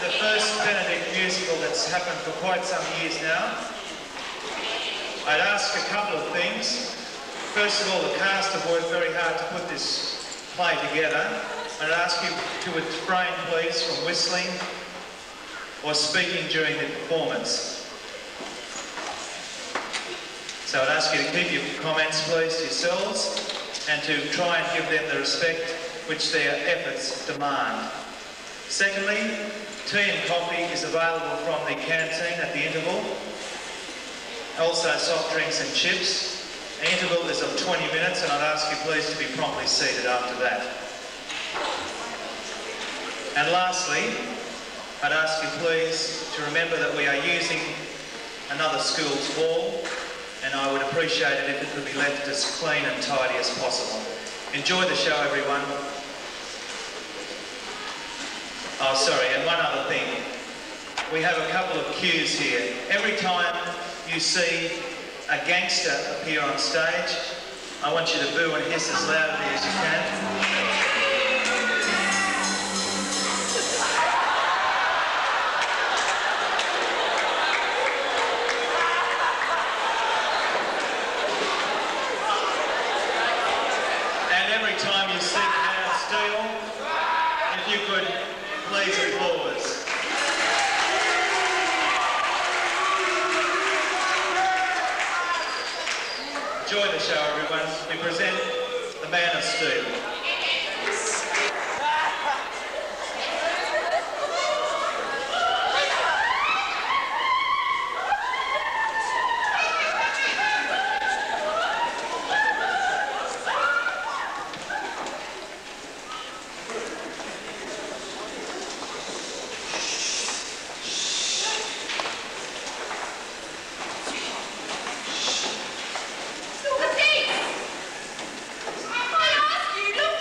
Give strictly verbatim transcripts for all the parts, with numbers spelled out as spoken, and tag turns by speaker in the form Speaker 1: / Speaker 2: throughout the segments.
Speaker 1: the first Benedict musical that's happened for quite some years now. I'd ask a couple of things. First of all, the cast have worked very hard to put this play together. I'd ask you to refrain, please, from whistling or speaking during the performance. So I'd ask you to keep your comments, please, to yourselves and to try and give them the respect which their efforts demand. Secondly, tea and coffee is available from the canteen at the interval. Also soft drinks and chips. The interval is of twenty minutes and I'd ask you please to be promptly seated after that. And lastly, I'd ask you please to remember that we are using another school's hall, and I would appreciate it if it could be left as clean and tidy as possible. Enjoy the show, everyone. Oh, sorry, and one other thing. We have a couple of cues here. Every time you see a gangster appear on stage, I want you to boo and hiss as loudly as you can. Time you see the man of steel, if you could please applause. Enjoy the show, everyone. We present the Man of Steel.
Speaker 2: I ask you, look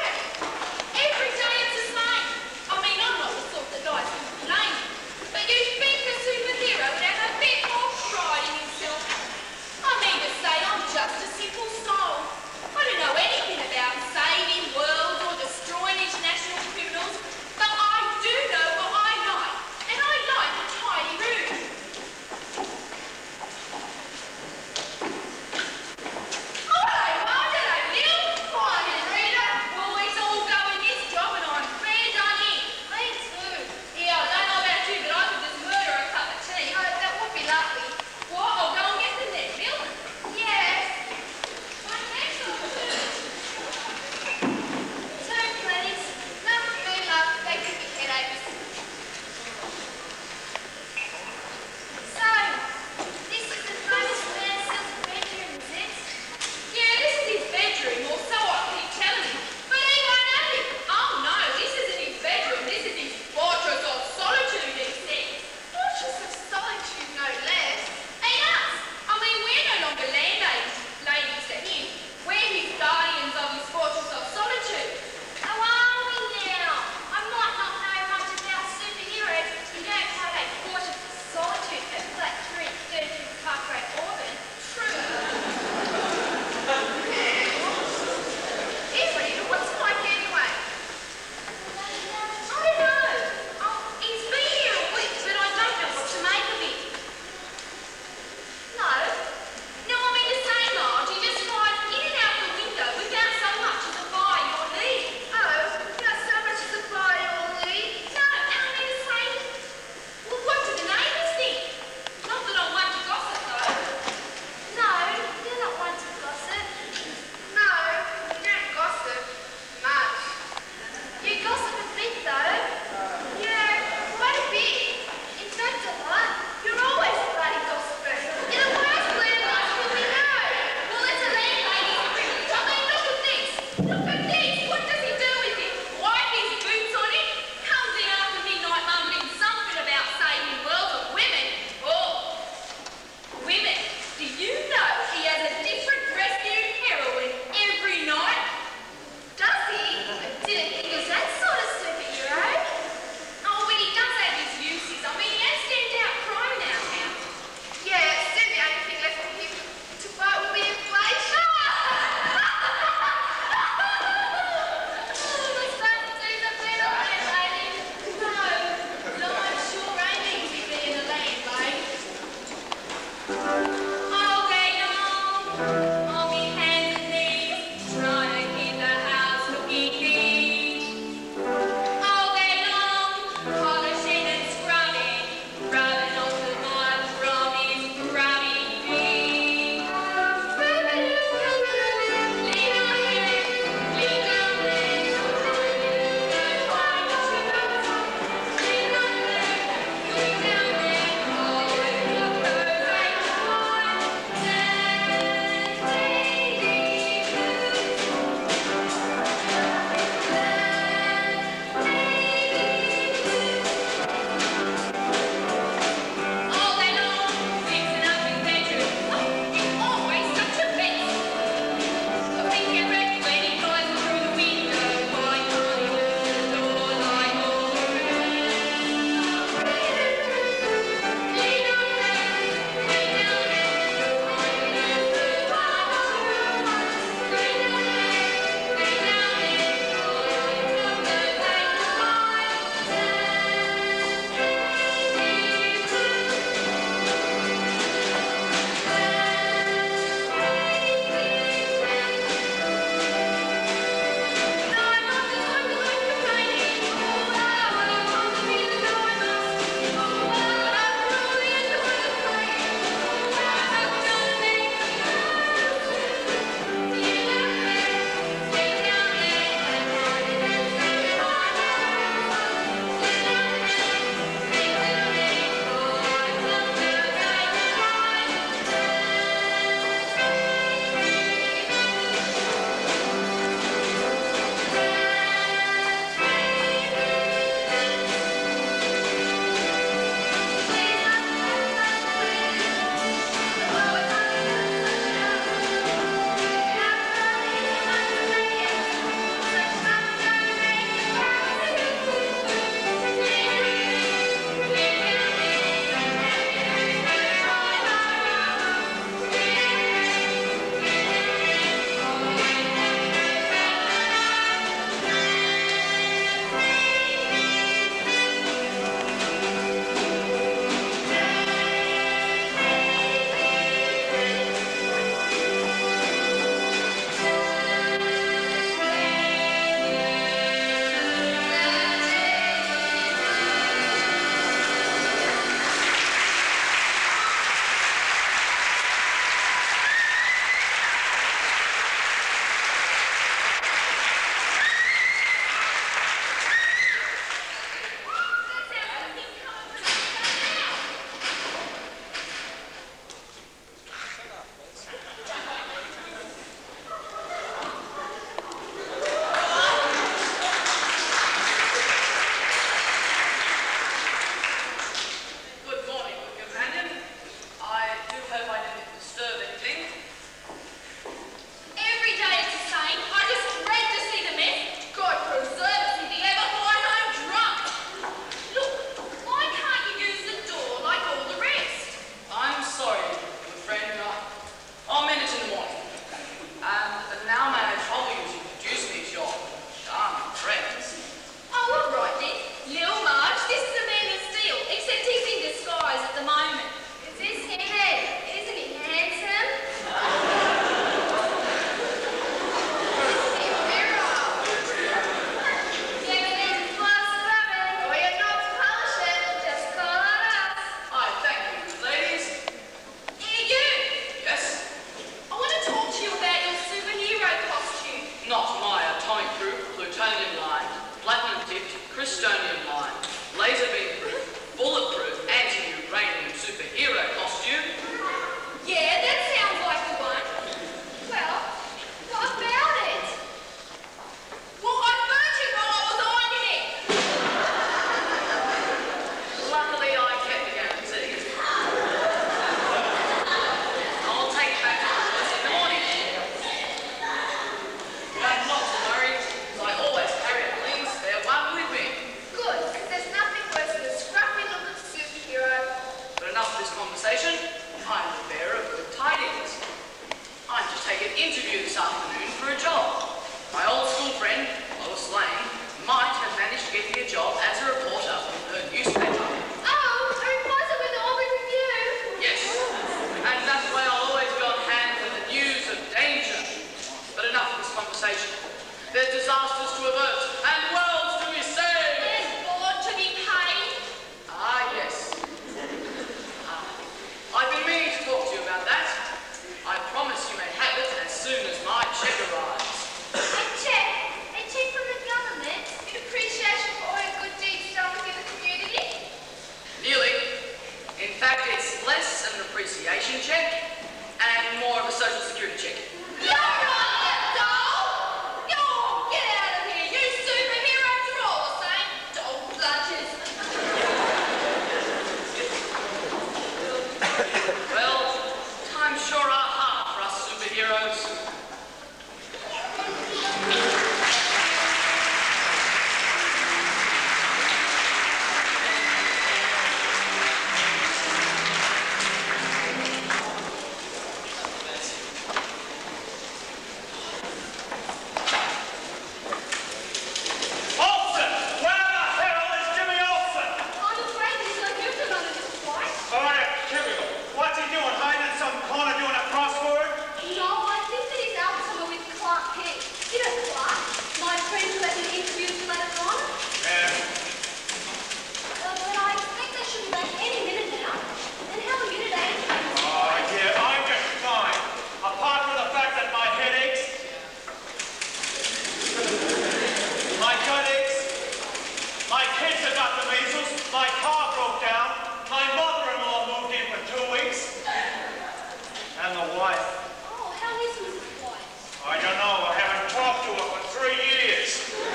Speaker 1: kids have got the measles, my car broke down, my mother-in-law moved in for two weeks, and the wife.
Speaker 2: Oh, how is Missus White?
Speaker 1: I don't know, I haven't talked to her for three years.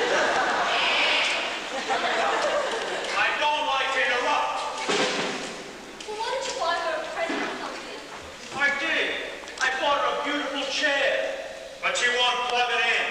Speaker 1: I don't like to interrupt.
Speaker 2: Well, why didn't you buy her a present or something?
Speaker 1: I did. I bought her a beautiful chair, but she won't plug it in.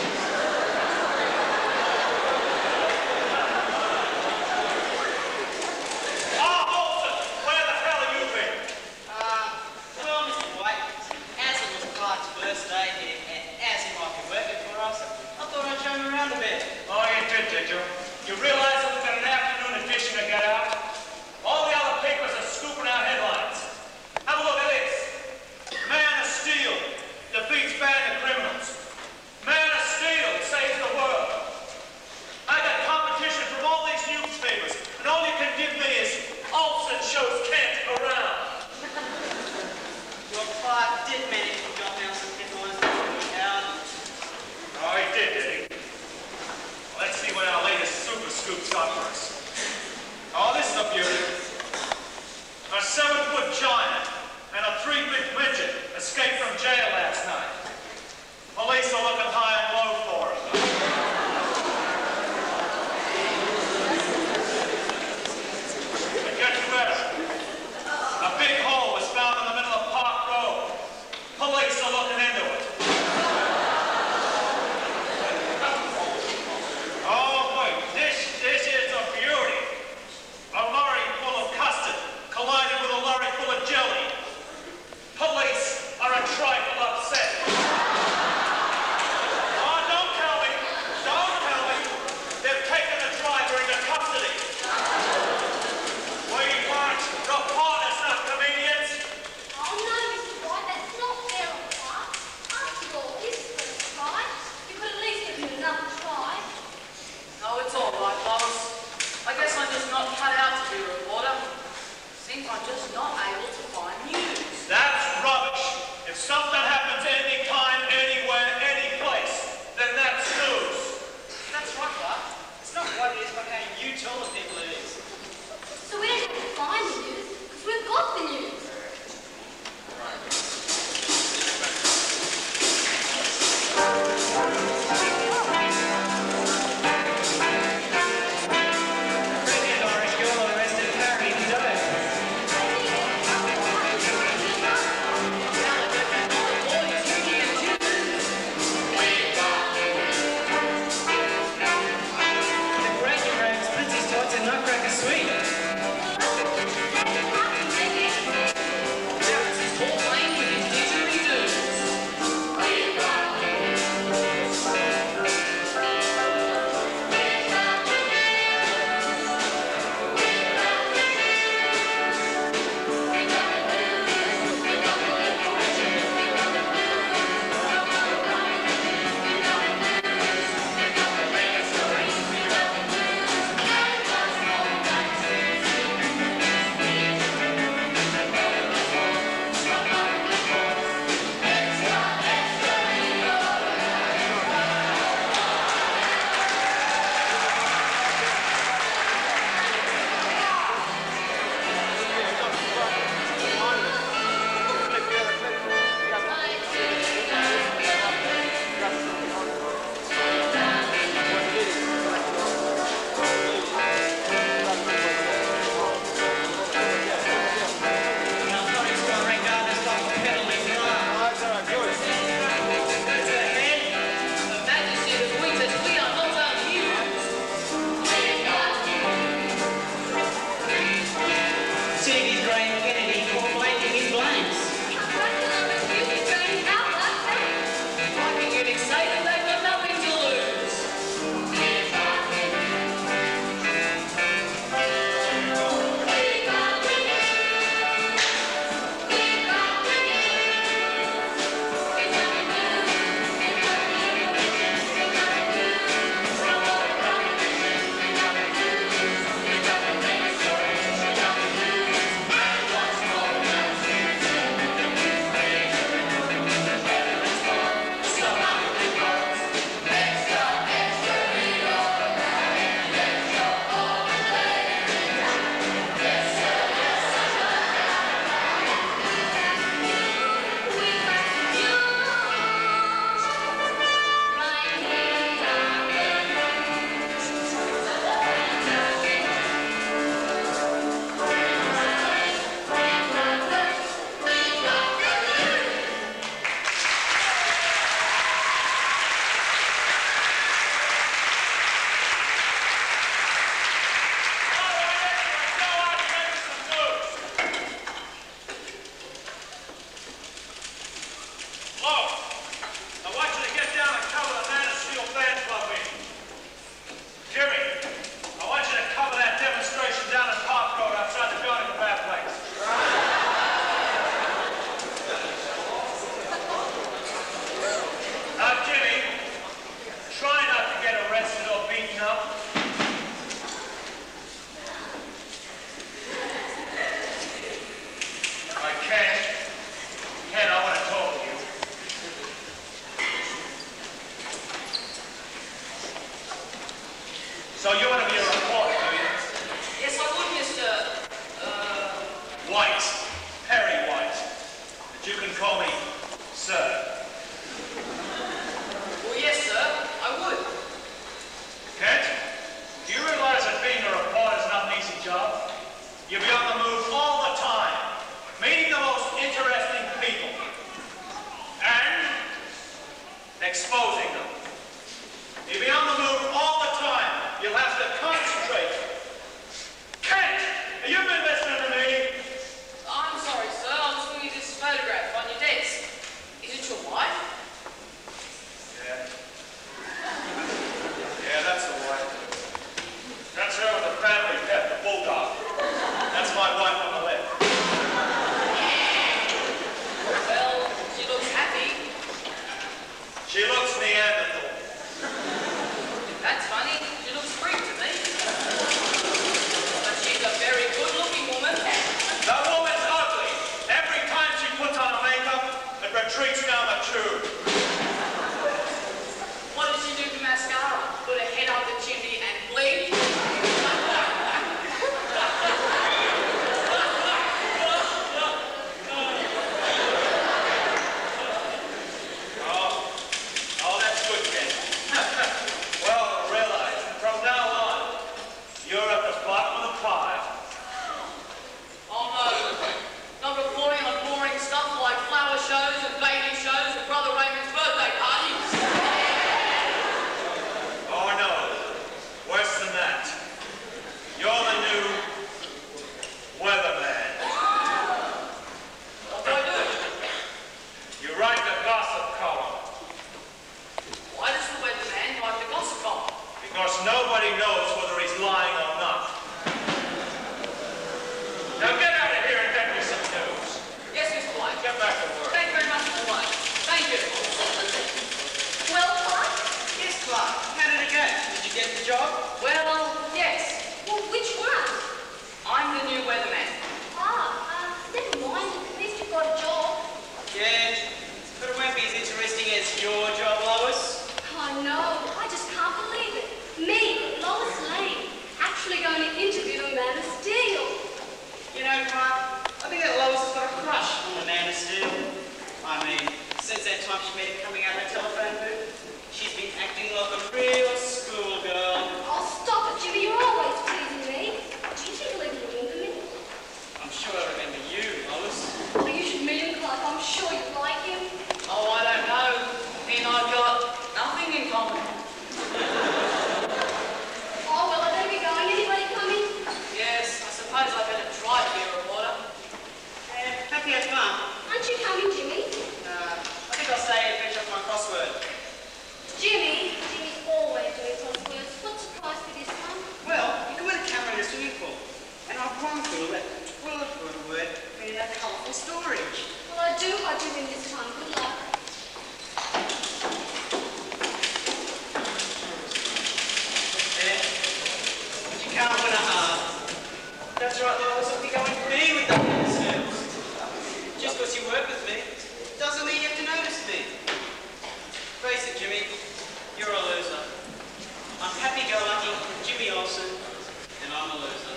Speaker 1: You realize that we've got an afternoon edition to get out? All the other papers are scooping out headlines. Have a look at this. Man of Steel defeats band of criminals. Man of Steel saves the world. I got competition from all these newspapers, and all you can give me is Olsen shows Kent around.
Speaker 3: Your Clark did manage to jot down some headlines that we out.
Speaker 1: Oh, he did, did he? Let's see what our latest super scoop's got for us. Oh, this is a beauty. A seven-foot giant and a three-bit midget escaped from jail last night. Police are looking high and low for him. It gets better. A big hole was found in the middle of Park Road. Police are looking into it. Collided with a lorry full of jelly. Police are a trifle upset. Oh, don't tell me. Don't tell me. They've taken the driver into custody. We want reporters, not comedians.
Speaker 2: Oh, no, Missus White, that's not fair on Clark. After all, this is first try. You could at least give him another try.
Speaker 3: No, it's all right, Lois. I guess I'm just not cut out to be a reporter. Seems I'm just not able to find news.
Speaker 1: That's rubbish. If something happens anytime, anywhere, any place, then that's news.
Speaker 3: That's right, Clark. It's not what it is, but how you tell the people it is.
Speaker 2: So we don't have to find the news, because we've got the news.
Speaker 1: You'll be on the move all the time, meeting the most interesting people and exposing them. You'll be on the move all the time. You'll have to concentrate. Kent, have you been listening to me?
Speaker 3: I'm sorry, sir. I'm just looking at this photograph on your desk. Is it your wife?
Speaker 1: Yeah. Yeah, that's the wife. That's her with the family pet, the bulldog. That's my wife on the left.
Speaker 3: Well, she looks happy.
Speaker 1: She looks Neanderthal.
Speaker 3: That's funny. She looks Greek to me. But she's a very good-looking woman.
Speaker 1: The woman's ugly. Every time she puts on a makeup, it retreats down the tube.
Speaker 3: What does she do to mascara? Put her head up the chimney and bleed?
Speaker 1: Oh, oh, that's good, Ken. Well, realize, from now on, you're at the bottom of the pile.
Speaker 3: Oh no, not reporting on boring stuff like flower shows and baby shows and Brother Raymond's birthday parties.
Speaker 1: Oh, no. Worse than that. You're the new weatherman.
Speaker 3: What do I do?
Speaker 1: You write the gossip column,
Speaker 3: Why does the weatherman write the gossip column?
Speaker 1: because nobody knows whether he's lying or not. Now get out of here and get me some news.
Speaker 3: Yes, Mister White.
Speaker 1: Get back to work.
Speaker 3: Thank you very much, Mister White. Thank you.
Speaker 2: Well, Clark?
Speaker 4: Yes, Clark. How did it go? Did you get the job?
Speaker 3: Well, yes.
Speaker 2: Well, which one?
Speaker 3: I'm the new weatherman.
Speaker 2: Ah, uh, never mind. At least you've got a job.
Speaker 4: Yeah, but it won't be as interesting as your job, Lois.
Speaker 2: I know. I just can't believe it. Me, Lois Lane, actually going to interview a man of steel.
Speaker 4: You know, Clark, I think that Lois has got a crush on the Man of Steel. I mean, since that time she met him coming out of the telephone booth, she's been acting like a real schoolgirl.
Speaker 2: Oh, stop it, Jimmy. You're always teasing me. Do you think he'll even remember me?
Speaker 4: I'm sure I remember you, Lois.
Speaker 2: Oh, you should meet him, Clark. I'm sure you like him.
Speaker 3: Oh, I don't know. He and I've got nothing in common.
Speaker 2: Oh, well, I better be going. Anybody coming?
Speaker 3: Yes, I suppose I better try to be a reporter.
Speaker 4: And happy as fun.
Speaker 2: Aren't you coming, Jimmy?
Speaker 4: Uh, I think I'll stay and finish off my crossword.
Speaker 2: Jimmy? Jimmy's always doing crosswords. What surprise for this one?
Speaker 4: Well, you can win a camera in a swimming pool. And I've run through it. Well, for a word, in a colourful storage.
Speaker 2: Well, I do hope you win this time. Good luck.
Speaker 4: Yeah. But you can't win a half. That's right, Lois. I'll be going to be with the ministers. Just because you work with me doesn't mean you have to notice me. Face it, Jimmy. You're a loser. I'm happy-go-lucky Jimmy Olsen, and I'm a loser.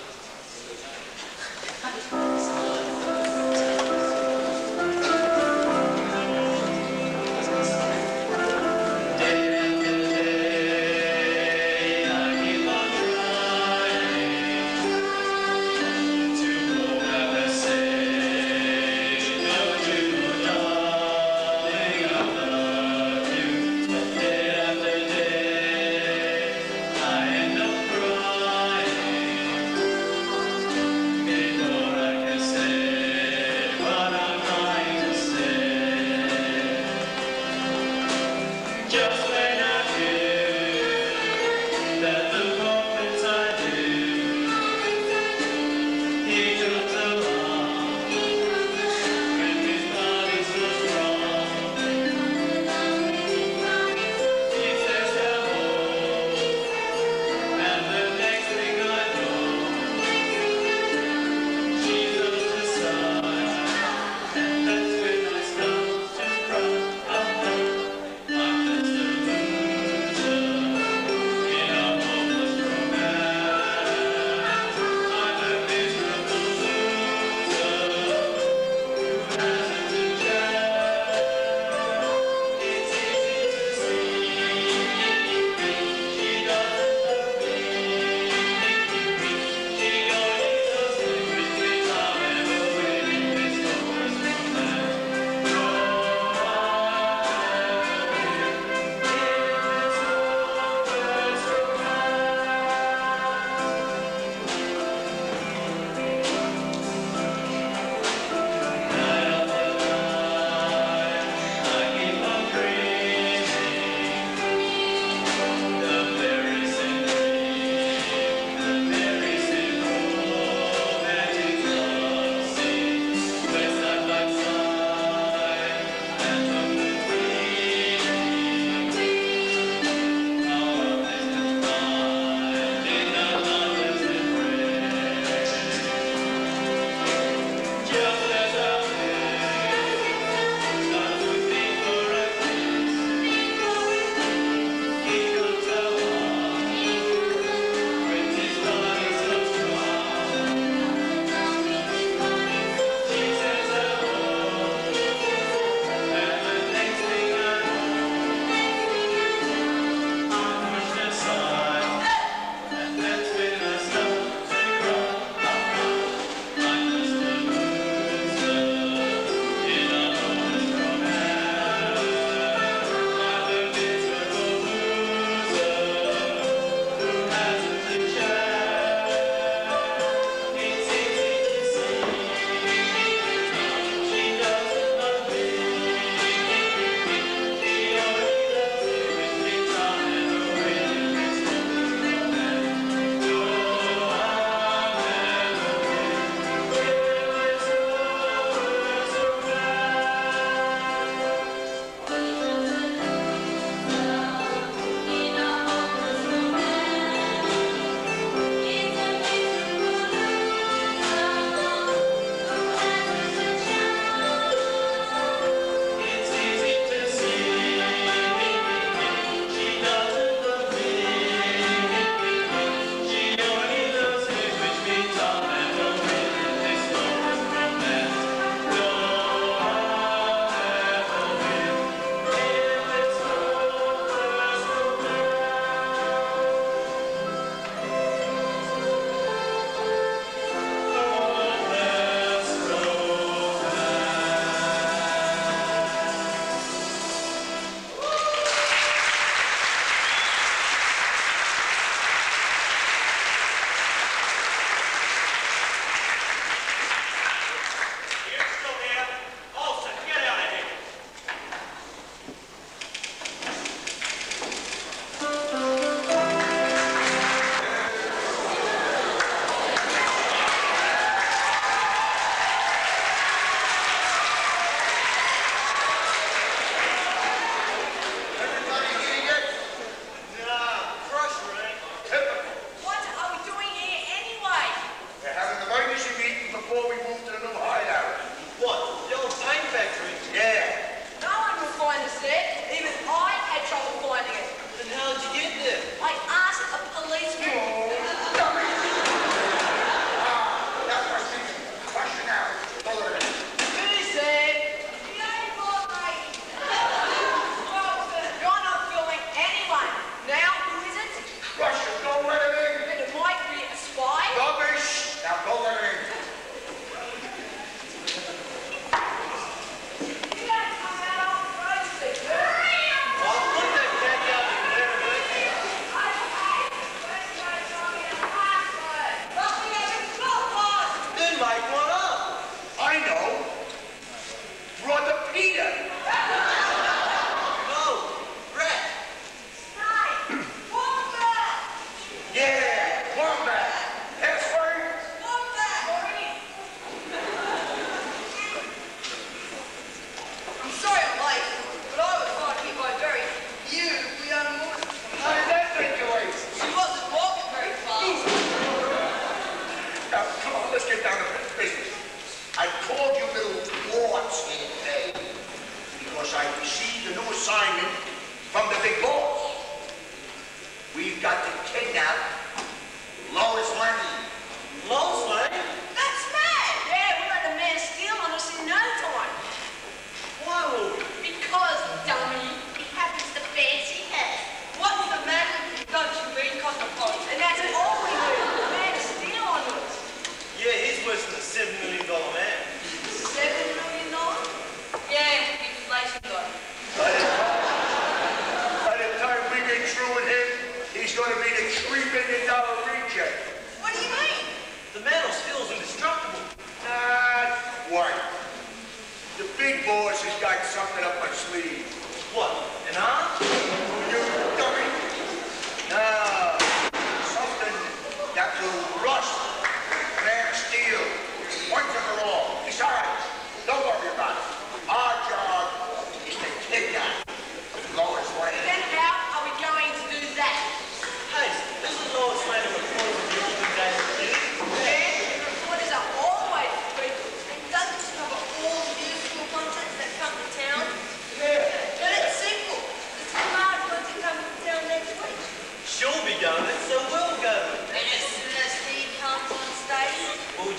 Speaker 1: I am no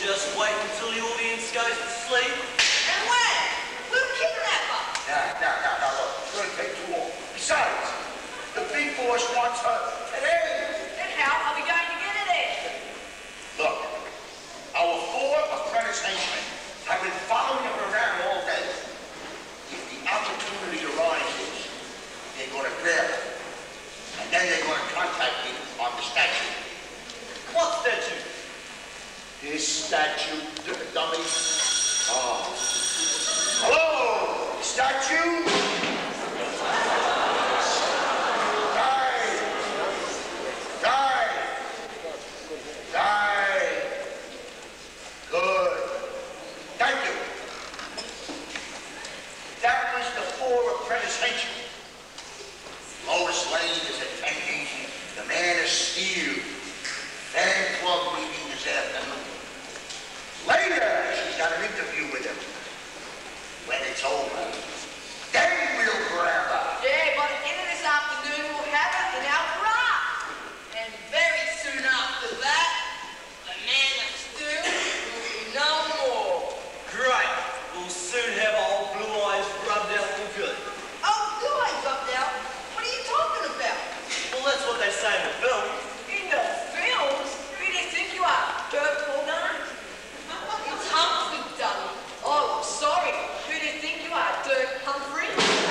Speaker 4: just wait until the audience goes to sleep.
Speaker 3: And when? We'll kidnap her.
Speaker 5: No, no, no, no, look, it's going to take too long. Besides, the big boss wants her today.
Speaker 3: Then how are we going to get her there?
Speaker 5: Look, our four apprentice henchmen have been following her around all day. If the opportunity arises, they're going to grab her. And then they're going to contact me on the statue.
Speaker 4: What statue?
Speaker 5: This statue, d- dummy. Oh. Hello, statue? Die. Die. Die. Good. Thank you. That was the four apprentice henchmen. Lois Lane is attending the Man of Steel fan club meeting this afternoon. Later, she's got an interview with him. When it's over, then we'll grab her.
Speaker 3: Yeah, by the end of this afternoon, we'll have her in our grasp. And very soon after that, the Man of Steel will be no more.
Speaker 4: Great. We'll soon have old Blue Eyes rubbed out for good.
Speaker 3: Oh, Blue Eyes up now? What are you talking about?
Speaker 4: Well, that's what they say in the film.
Speaker 3: In the films? Who do you think you are? Dirt Paul Dunn? It's Humphrey Dunn. Oh, sorry. Who do you think you are? Dirt Humphrey?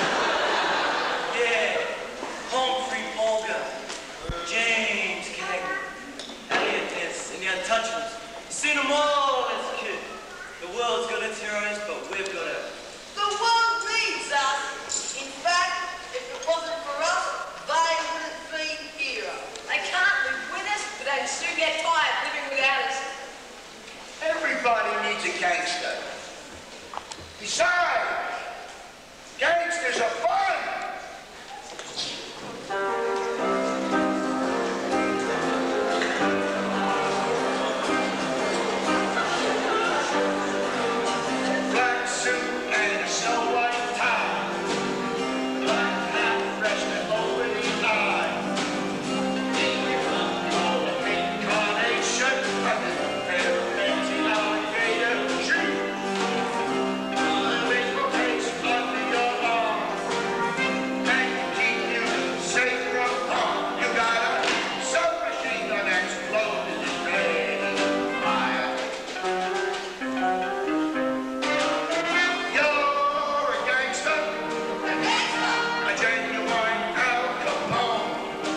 Speaker 4: Yeah. Humphrey Olga. James Cagney. Elliot Ness and the Untouchables. Seen them all as a kid. The world's got its heroes, but we've got ours.
Speaker 3: The world needs us. In fact, if it wasn't for us, they wouldn't be here. They can't live with us, but they'd soon get tired living without us.
Speaker 5: Everybody needs a gangster. Besides, gangsters are fun. Black suit and a snow white tie. Black hat resting over the eye. All the pink carnation. Pair of fancy alligator shoes. Living place under your arm. And to keep you safe from harm. You got a submachine gun that's loaded and ready to fire. You're a gangster. A genuine Al Capone.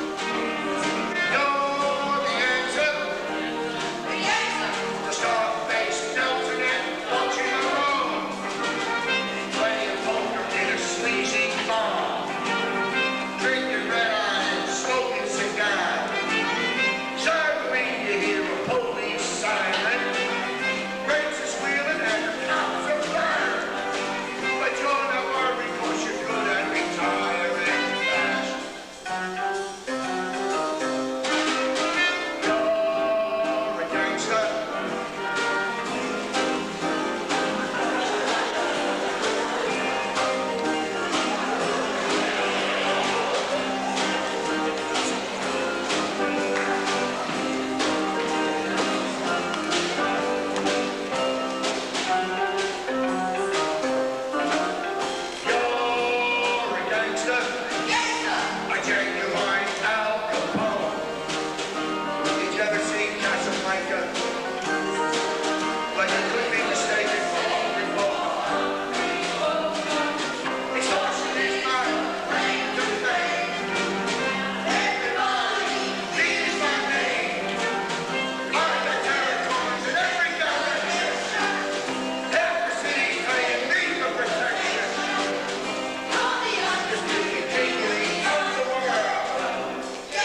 Speaker 5: You're the answer. The Scarface Nelson and watching alone. Playing poker in a sleazy bar. Drinking red eyes, smoking cigar. Suddenly you hear a police siren. Brakes are squealing and the cops are firing. But you're not worried 'cause you're good at retiring fast. You're a gangster. You're a gangster. A genuine Al Capone. Did you ever see Casablanca? But you could be mistaken for Humphrey Bogart. Extortion is my claim to fame. Everybody needs my name. I'm the territories in every direction. Every city's paying me for protection. I'm the undisputed king of the world.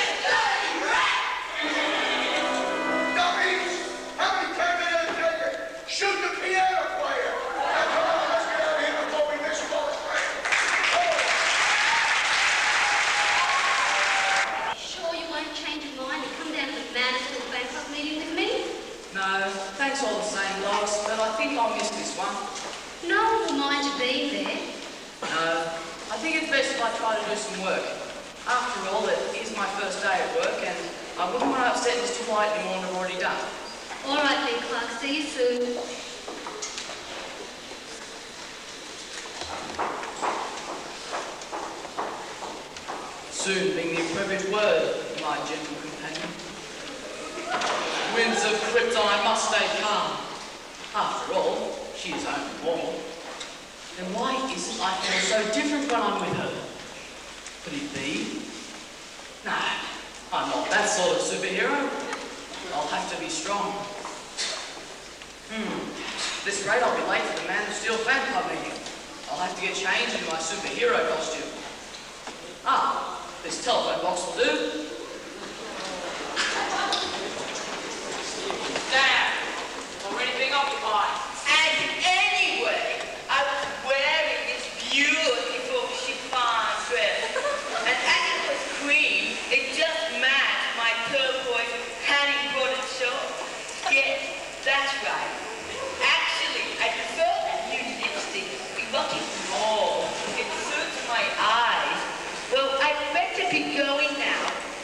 Speaker 5: Dummies! How many times did I tell you? Shoot the piano player! Now come on, let's get out of here before we miss Wallace Grant.
Speaker 2: Sure you won't change your mind and come down to the Manitoba Bank Club meeting with me?
Speaker 3: No, thanks all the same, Lois, but I think I'll miss this one.
Speaker 2: No one will mind you being there.
Speaker 3: No, I think it's best if I try to do some work. After all, it is my first day at work, and I wouldn't want to upset Mister White any more than I've already done.
Speaker 2: All right then, Clark. luck. See you soon.
Speaker 6: Soon being the appropriate word, my gentle companion. Winds of Krypton must stay calm. After all, she is only born. Then why is it I feel so different when I'm with her? Could it be? No, I'm not that sort of superhero. I'll have to be strong. Hmm, at this rate I'll be late for the Man of Steel fan club meeting. I'll have to get changed into my superhero costume. Ah, this telephone box will do.
Speaker 4: Damn! Already being occupied.
Speaker 3: And anyway, I was wearing this beautiful chiffon dress. And as it was cream, it just matched my turquoise honey-bordered shorts. Yes, that's right. Actually, I prefer that new lipstick. What is more, it suits my eyes. Well, I better be going now.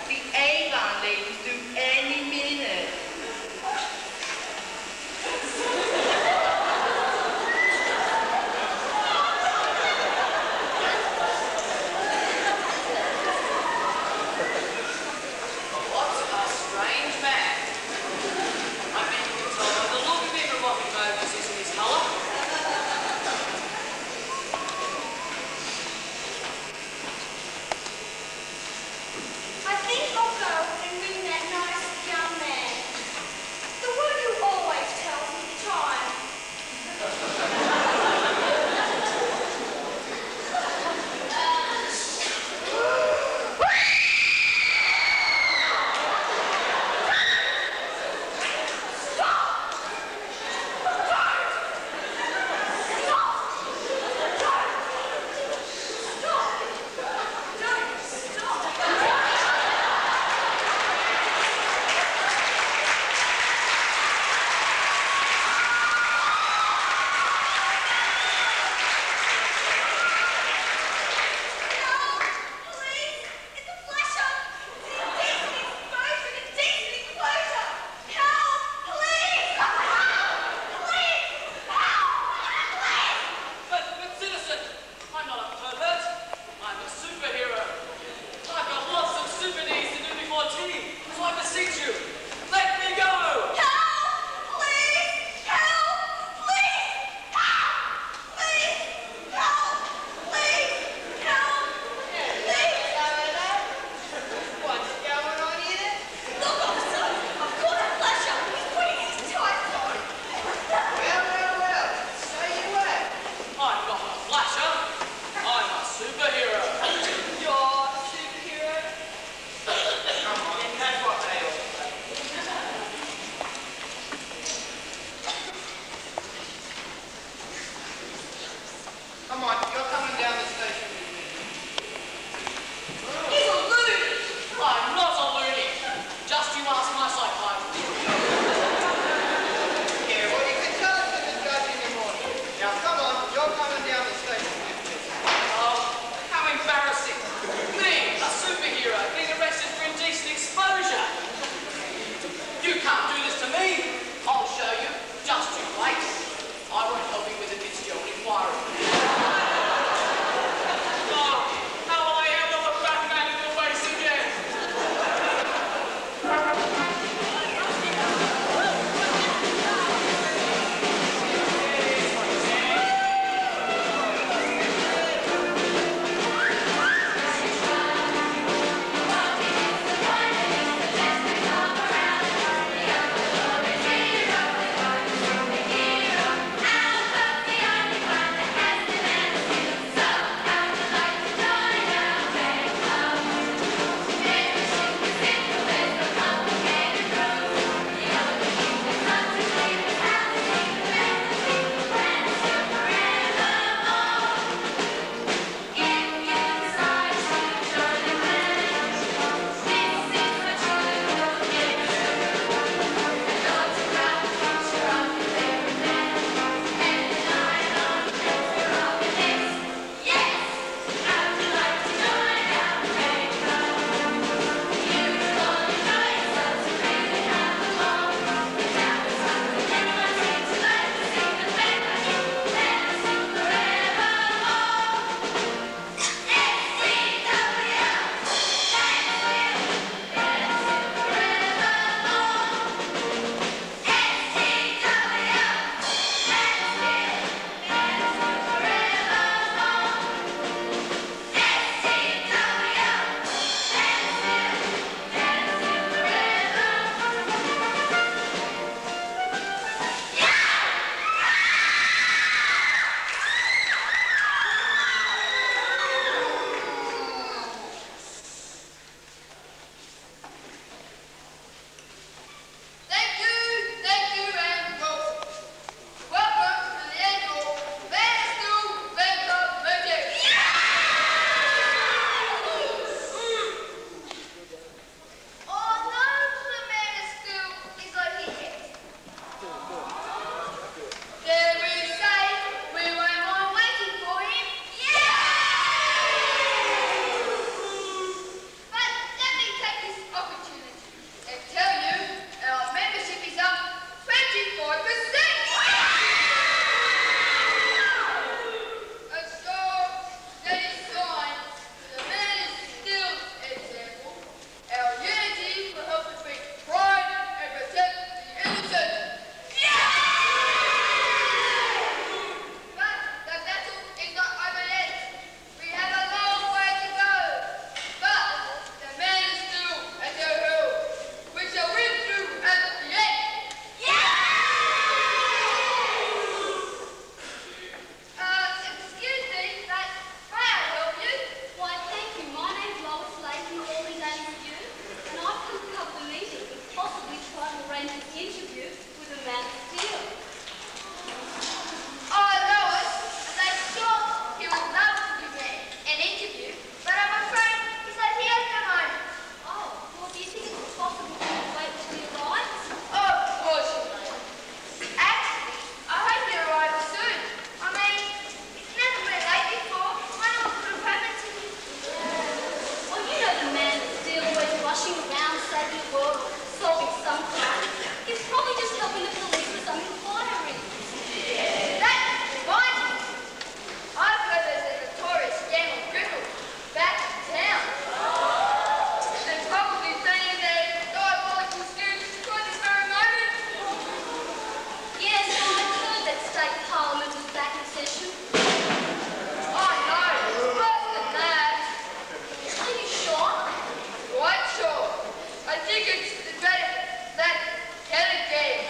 Speaker 2: State Parliament was back in session? Oh no, it's worse than that. Are you sure?
Speaker 7: Quite sure. I think it's that, that Kelly game.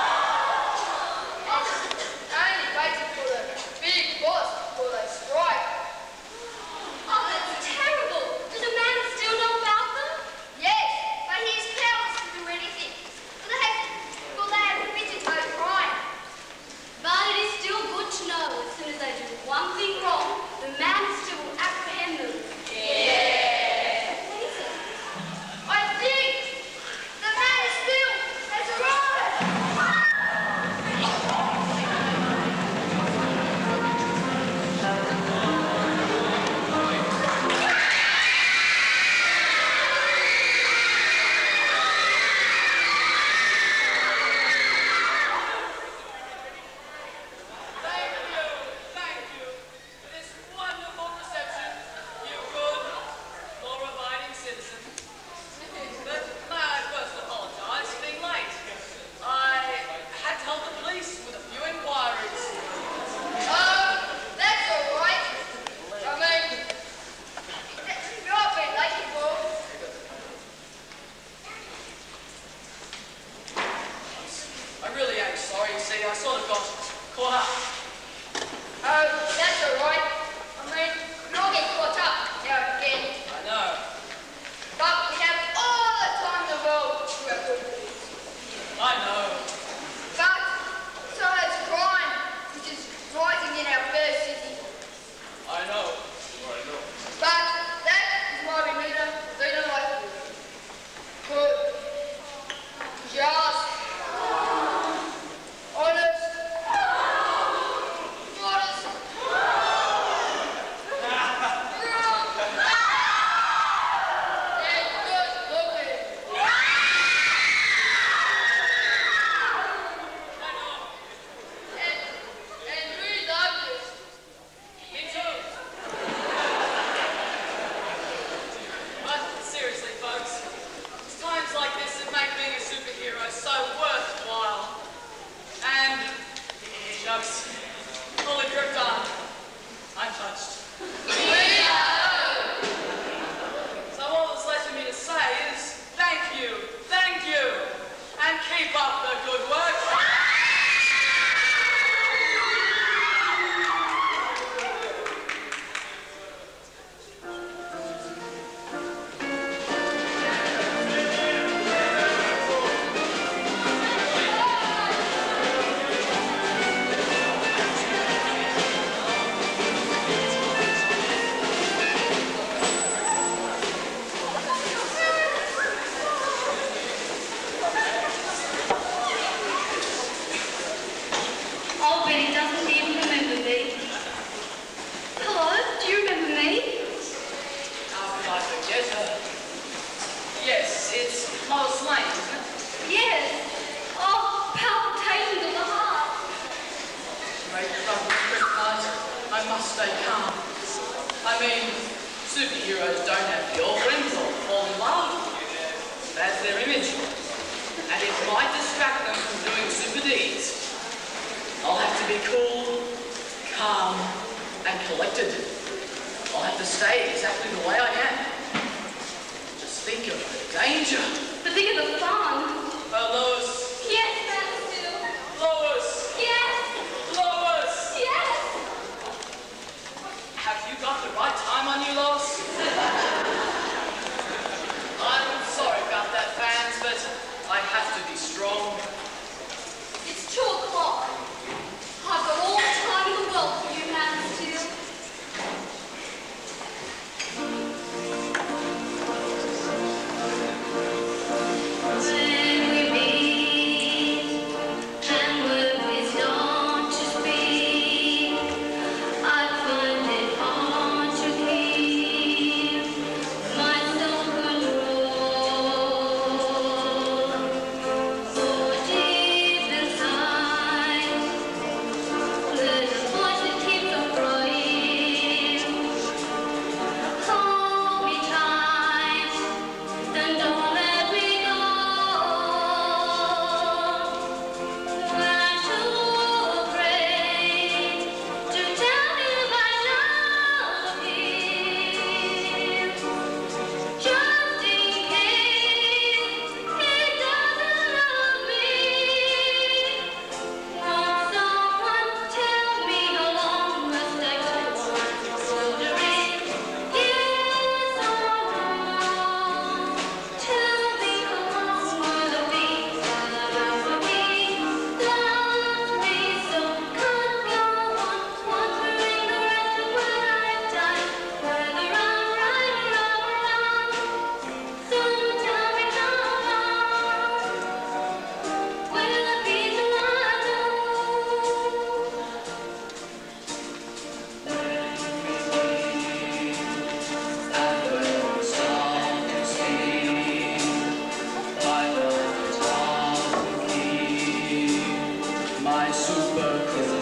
Speaker 7: Only waiting for the big boss before they strike.
Speaker 2: Oh, that's terrible. Does a man still know about them?
Speaker 7: Yes, but he is powerless to do anything. For they have, for they have committed no crime.
Speaker 2: But it is still good to know as soon as they do one thing wrong, the man still will apprehend them.
Speaker 7: Yeah.
Speaker 2: What is it?
Speaker 7: I think the man is still has arrived.
Speaker 6: Thank you, thank you for this wonderful reception, you good, law-abiding citizen. But may I first apologise for being late. I had to help the police with a few inquiries.
Speaker 7: Uh, that's all right. I mean, you've not been late before.
Speaker 6: I really am sorry, you see, I sort of got caught up.
Speaker 7: Oh, that's all right. I mean, we all get caught up now and again.
Speaker 6: I know.
Speaker 7: But we have all the time in the world to have good news.
Speaker 6: I know.
Speaker 7: But so has crime, which is rising in our fair city.
Speaker 6: I know.
Speaker 7: But that is why we need a leader like you. Good. Just. Honest. Modest. And good looking. And, and we love you.
Speaker 6: Me too. But seriously, folks, it's times like this that make being a superhero so worthwhile. And, shucks, fully gripped on. I'm touched. So all that's left for me to say is thank you, thank you, and keep up the good work.
Speaker 2: Oh, Benny doesn't even remember me. Hello, do you remember me?
Speaker 6: How could I forget her? Yes, it's Lois Lane, isn't it?
Speaker 2: Yes. Oh, palpitations of the heart.
Speaker 6: Great trouble, Kryptonite. I must stay calm. I mean, superheroes don't have girlfriends or fall in love. That's their image. And it might distract them from doing super deeds. I'll have to be cool, calm, and collected. I'll have to stay exactly the way I am. Just think of the danger.
Speaker 2: But think of the fun.
Speaker 6: Oh, Lois.
Speaker 2: Yes, Mansfield.
Speaker 6: Lois.
Speaker 2: Yes.
Speaker 6: Lois.
Speaker 2: Yes.
Speaker 6: Have you got the right time on you, Lois? I'm sorry about that, fans, but I have to be strong.
Speaker 2: It's two o'clock. I've got all the time in the world for you, Mansfield. Well,
Speaker 6: my super crew.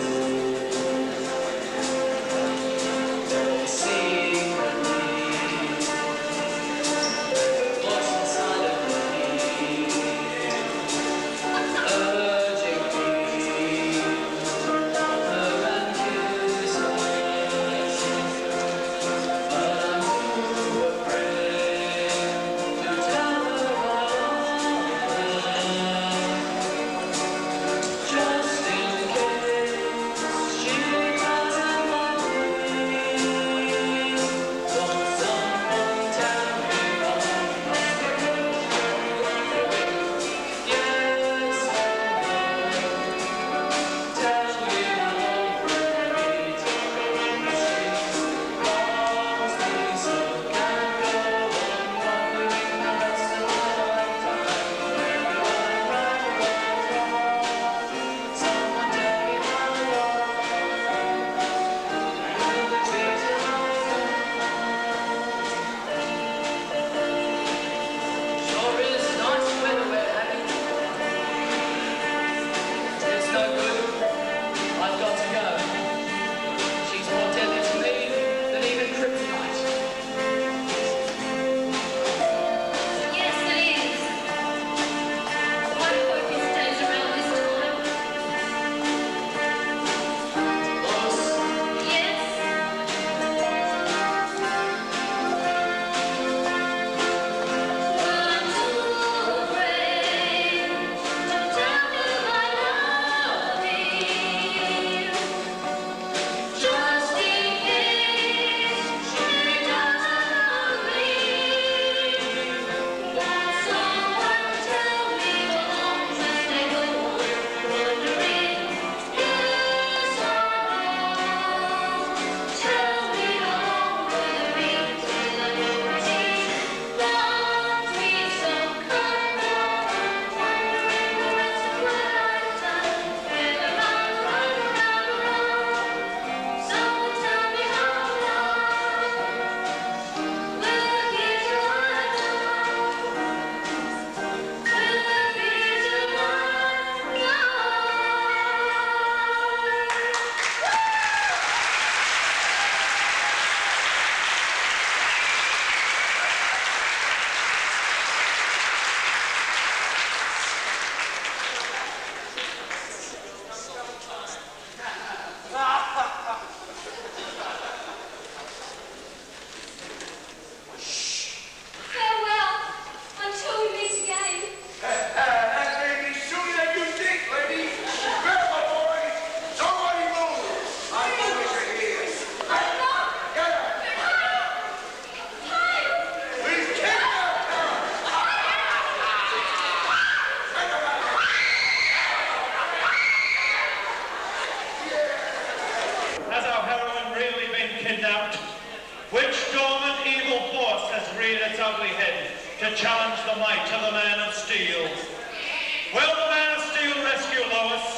Speaker 1: To challenge the might of the Man of Steel. Will the Man of Steel rescue Lois?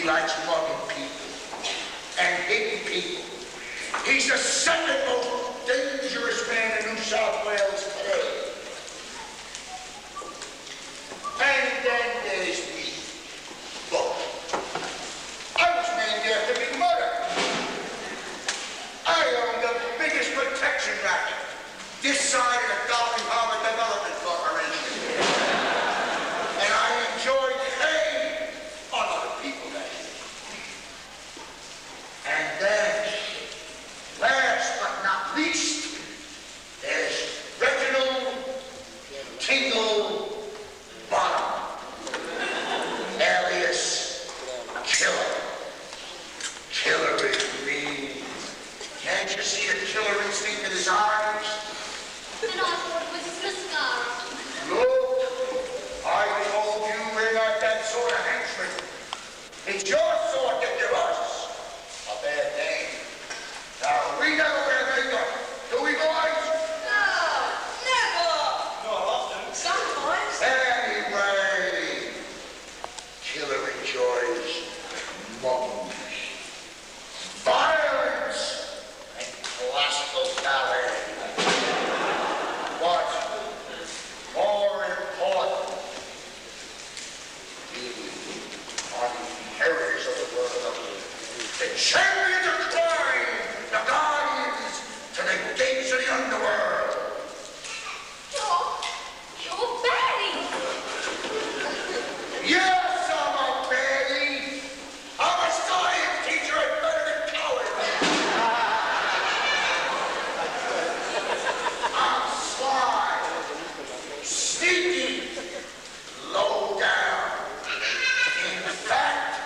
Speaker 5: likes mugging people and hitting people. He's the second most dangerous man in New South Wales today. And then there's me. Look, I was named after my mother. I own the biggest protection racket this side of the Dolphin Harbor Development Corporation. And I enjoy preying on other people, that is. And then, last but not least, there's Reginald Tingle Bottom, alias Killer. Killer is me. Can't you see the killer instinct in his eyes?
Speaker 2: And I thought it was his mascara.
Speaker 5: Look, I told you we're not that sort of henchman. It's your sort that give us a bad name. Now, we never wear makeup, do we, boys?
Speaker 3: No, never.
Speaker 4: Not often.
Speaker 3: Sometimes.
Speaker 5: Anyway, Killer enjoys mums, violence, and classical ballet. But more important, we are the inheritors of the world, the champions of crime, the guardians to the gates of the underworld.
Speaker 2: You're, you're Benny.
Speaker 5: Yes, I'm a baddie. I'm a science teacher at Benedict College. I'm sly, sneaky, low down. In fact,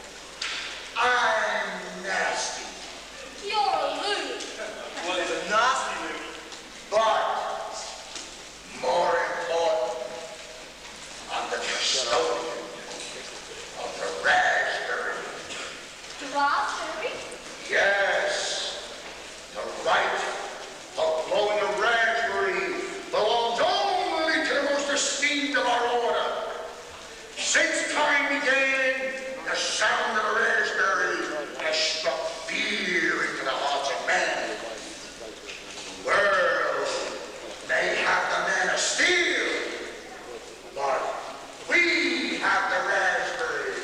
Speaker 5: I'm nasty.
Speaker 2: You're a loony.
Speaker 4: Well, he's a nasty loony.
Speaker 5: But more important, I'm the custodian of the raspberry.
Speaker 2: Raspberry?
Speaker 5: Yes, the right of blowing a raspberry belongs only to the most esteemed of our order. Since time began, the sound of the raspberry has struck fear into the hearts of men. The world may have the man of steel, but we have the raspberry.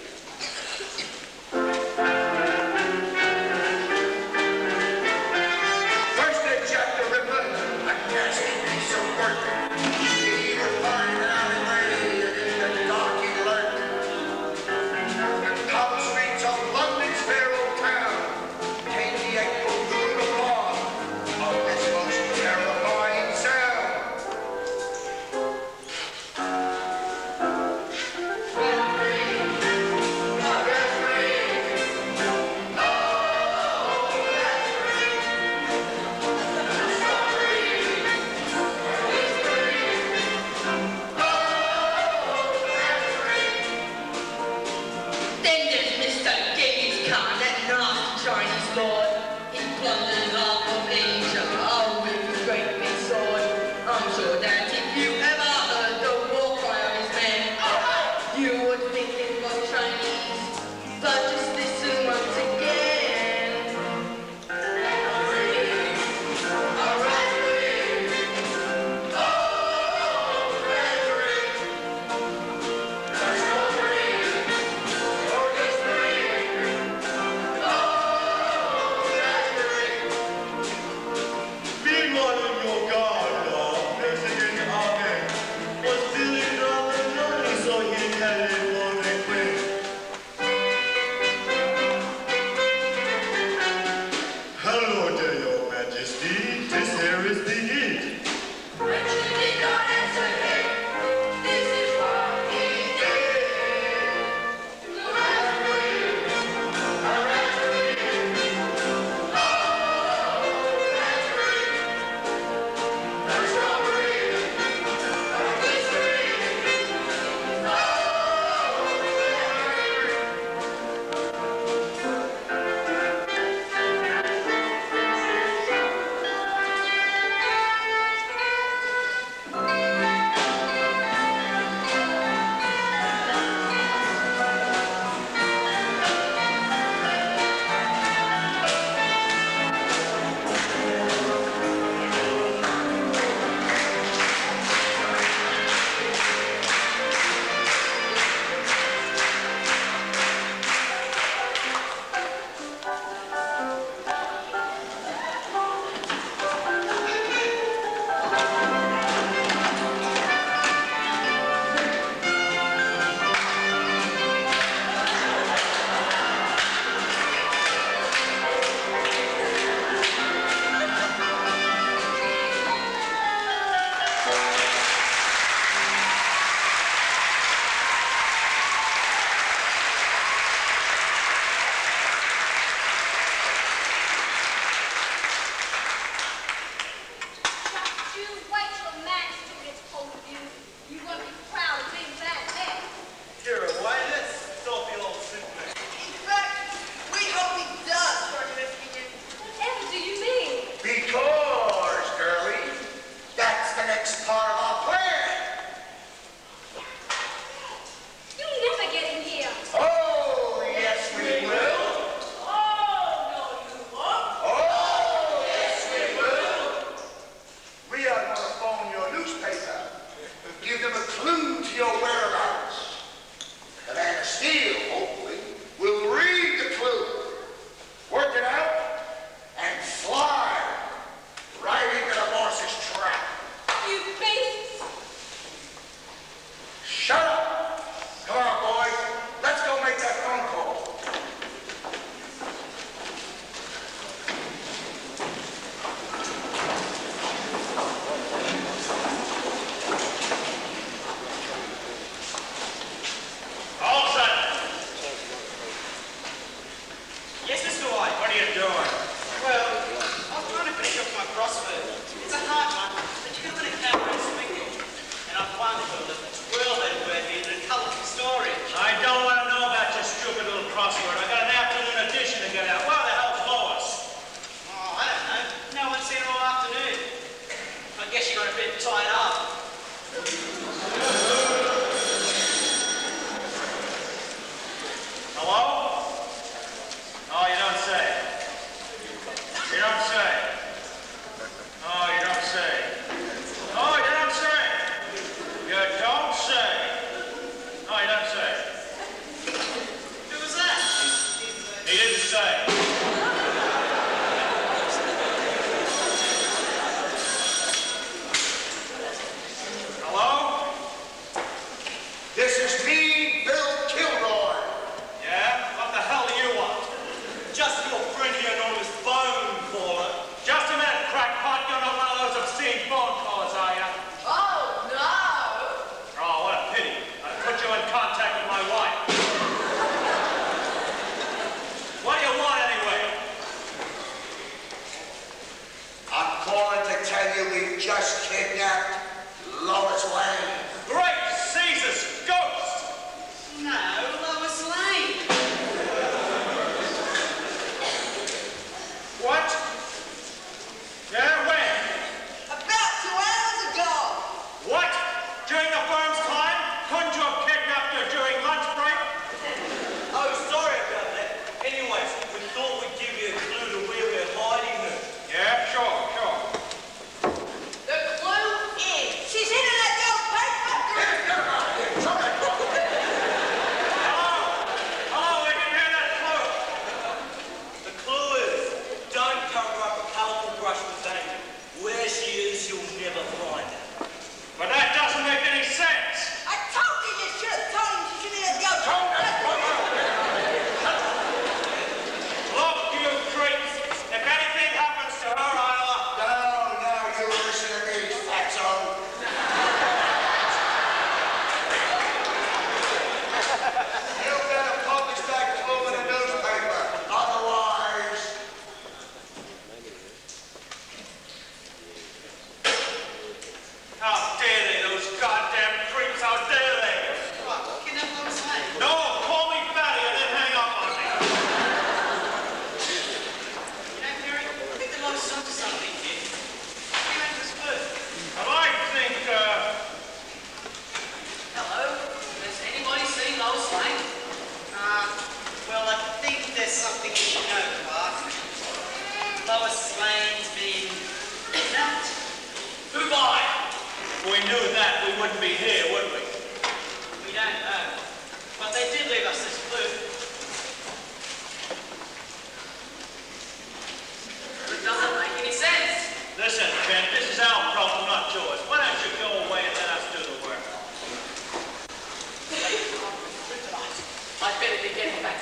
Speaker 5: First they jacked the Ripper, a nasty piece of work. He would find an alleyway, and in the dark he'd lurk. The cobble streets of London's fair old town came the echo through the block of this most terrifying sound.
Speaker 3: Then there's Mister Genghis Khan, that nasty Chinese lord. He plunders half of Asia, oh, with his great big sword. I'm sure that if you ever heard the war cry of his men, you would think it was Chinese. But just listen once again. A raspberry, oh, raspberry, a strawberry, or the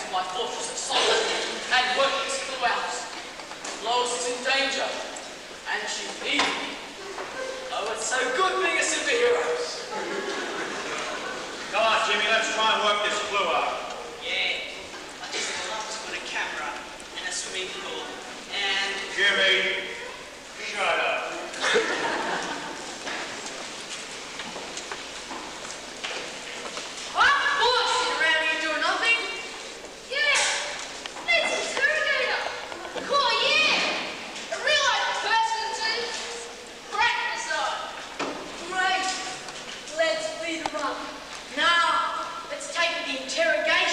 Speaker 6: to my fortress of Solomon and work its throughout. Lois is in danger, and she needs me. Oh, it's so good being a superhero.
Speaker 8: Come on, Jimmy, let's try and work this clue out.
Speaker 4: Yeah. I just loves with a camera and a swimming pool. And...
Speaker 8: Jimmy, shut up.
Speaker 7: I'm bored sitting around here doing nothing.
Speaker 2: Yeah, let's interrogate her. Oh yeah, a real life person to crack this on.
Speaker 7: Great. Let's beat her up. Nah, let's take the interrogation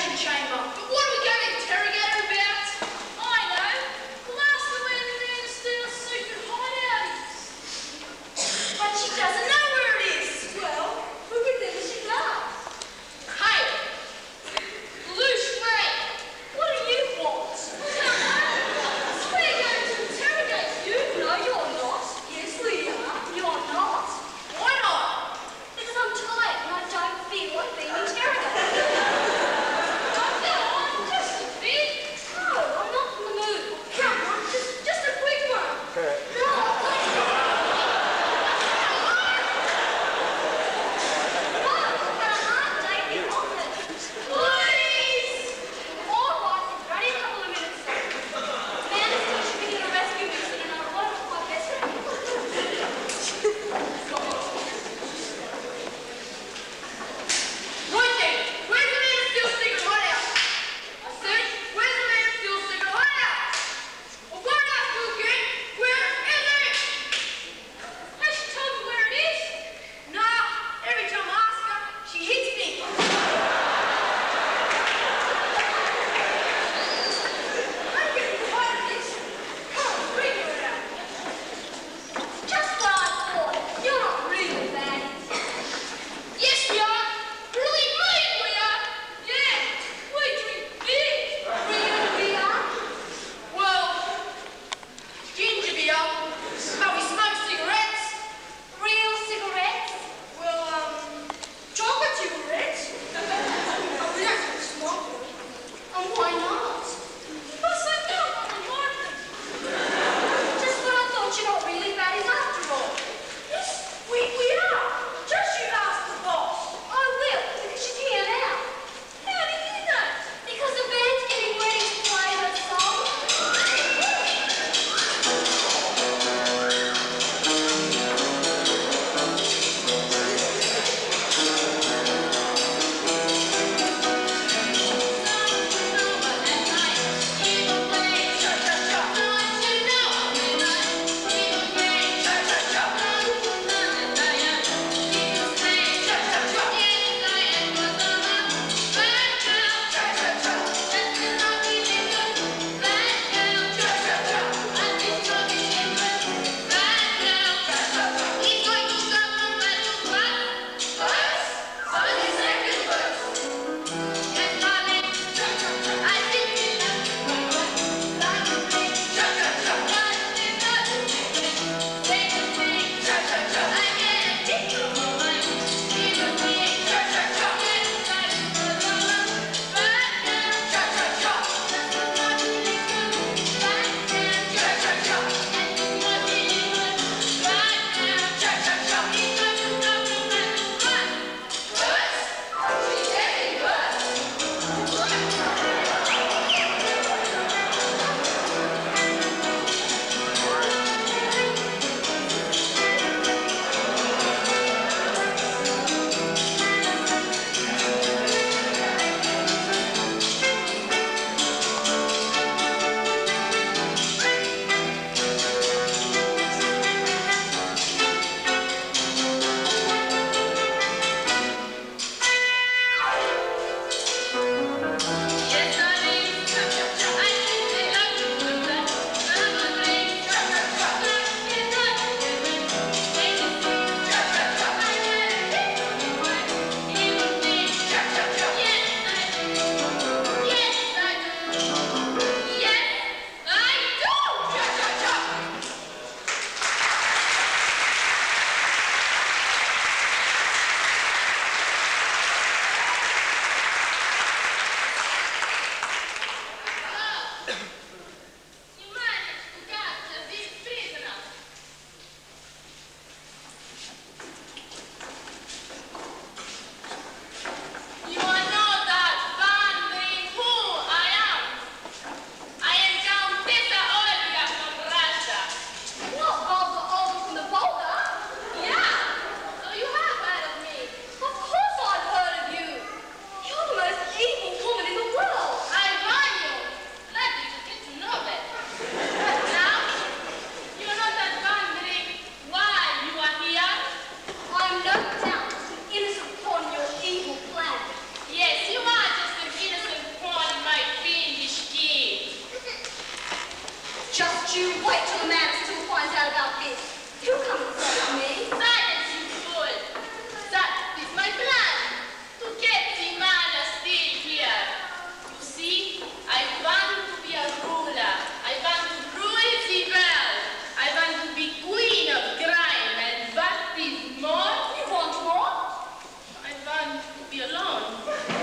Speaker 7: you wait till the man still finds out about this. He'll come and save me.
Speaker 2: Silence, you fool! That is my plan, to get the man still here. You see, I want to be a ruler. I want to rule the world. I want to be queen of crime, and what is more?
Speaker 7: You want more?
Speaker 2: I want to be alone.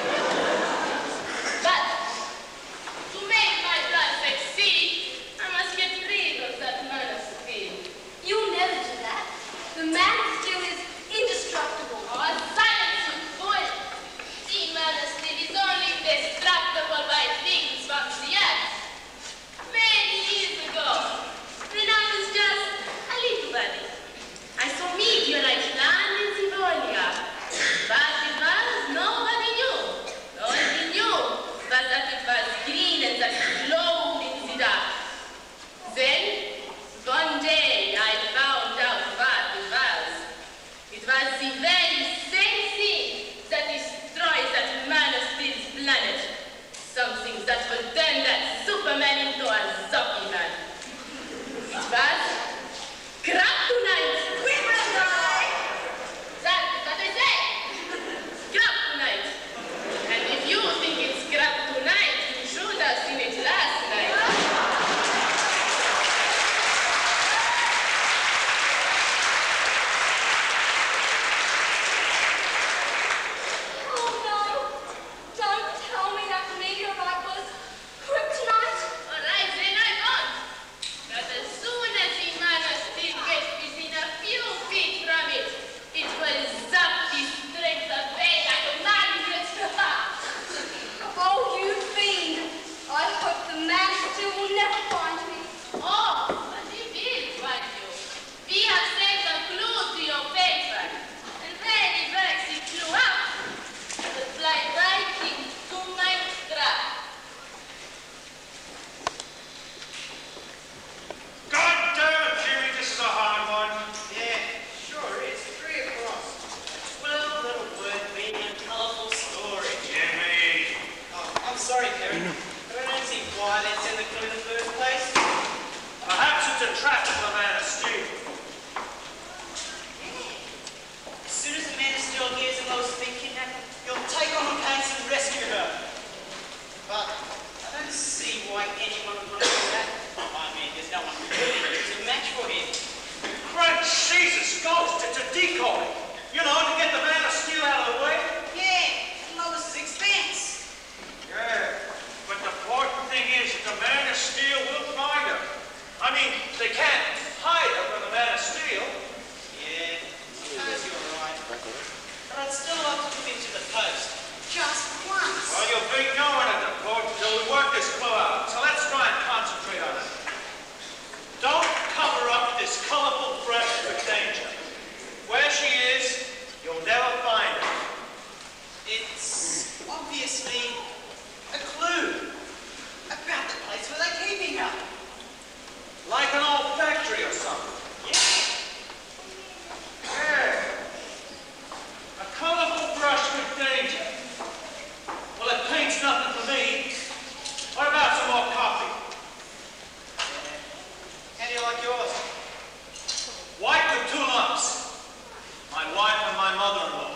Speaker 2: But to make my plan succeed, I must get rid of that man of steel.
Speaker 7: You'll never do that. The man of steel is indestructible.
Speaker 2: Oh, silence, you fool! The man of steel is only destructible by things from the earth. Many years ago, when I was just a little buddy, I saw meteorite land in Sivolia. But it was nobody knew. All we knew was that it was green and that it glowed in the dark. Then, one day, I found out what it was. It was the very same thing that destroys that man of steel's planet. Something that will turn that Superman into a zombie man. It was kryptonite. That's what I say. Kryptonite. And if you think it's kryptonite, you should have seen it last night.
Speaker 7: Oh no! Don't tell me that meteorite was kryptonite.
Speaker 2: All right, then I won't. But as soon as the man of steel gets within a few feet from it, it will zap the strength away like a magnet.
Speaker 7: Oh, you fiend! I hope the man of steel will never find me.
Speaker 2: Oh, but he will find you. We have sent a clue to your paper. And when he works the clue out, it will fly right into my trap.
Speaker 8: God damn it, Jimmy, this is a hard one.
Speaker 4: Yeah, sure is. Three across. Twelve little word meaning colourful story.
Speaker 8: Jimmy.
Speaker 4: Oh, I'm sorry, Kerry. I don't see why they'd send the clue in the first place.
Speaker 8: Perhaps it's a trap for the man of steel.
Speaker 4: As soon as the man of steel hears that Lois has been kidnapped, he'll take on the case and rescue her. But I don't see why anyone would want to do that. I mean, there's no one really who's a match for him.
Speaker 8: Great Jesus, Ghost, it's a decoy. You know, to get the man of steel out of the way.
Speaker 4: Yeah, at Lois's expense.
Speaker 8: Yeah, but the important thing is that the man of steel will find her. I mean, they can't hide her from the man of steel.
Speaker 4: Yeah, I suppose you're right. But I'd still like to put him to the post. Just once.
Speaker 8: Well, you'll be knowing at the port until we work this clue out. So let's try and concentrate on it. Don't cover up this colorful brush with danger. Where she is, you'll never find her.
Speaker 4: It's obviously a clue about the place where they're keeping her.
Speaker 8: Like an old factory or something.
Speaker 4: Yeah.
Speaker 8: Yeah. A colorful brush with danger. Well, it paints nothing for me. What about some more coffee?
Speaker 4: How do you like yours?
Speaker 8: White with two lumps. My wife and my mother-in-law.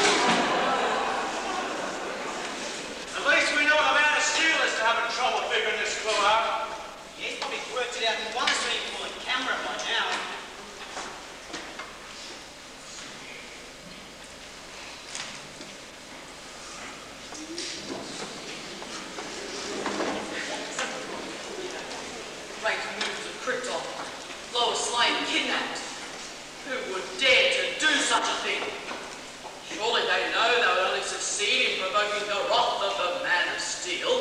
Speaker 8: At least we know the man of steel is having trouble figuring this clue out.
Speaker 4: Yeah, he's probably worked it out in one stream full of camera by now.
Speaker 6: Great moves of Krypton. Lois slain, kidnapped. Who would dare to do such a thing? Surely they know they would only succeed in provoking the wrath of the man of steel.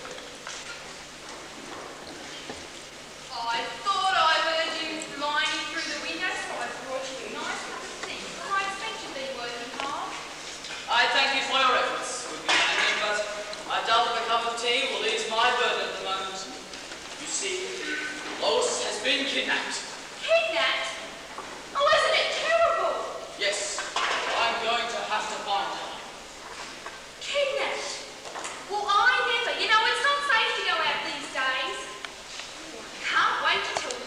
Speaker 7: I thought I heard you flying through the window, so I brought you a nice cup of tea. I expect you've been working hard.
Speaker 6: I thank you for your efforts, good companion, but I doubt if a cup of tea will ease my burden at the moment. You see, Lois has been kidnapped.
Speaker 7: Kidnapped? Oh, isn't it terrible?
Speaker 6: Yes, I'm going to have to find her.
Speaker 7: Kidnapped? Well, I never. You know, it's not safe to go out these days. Can't wait to tell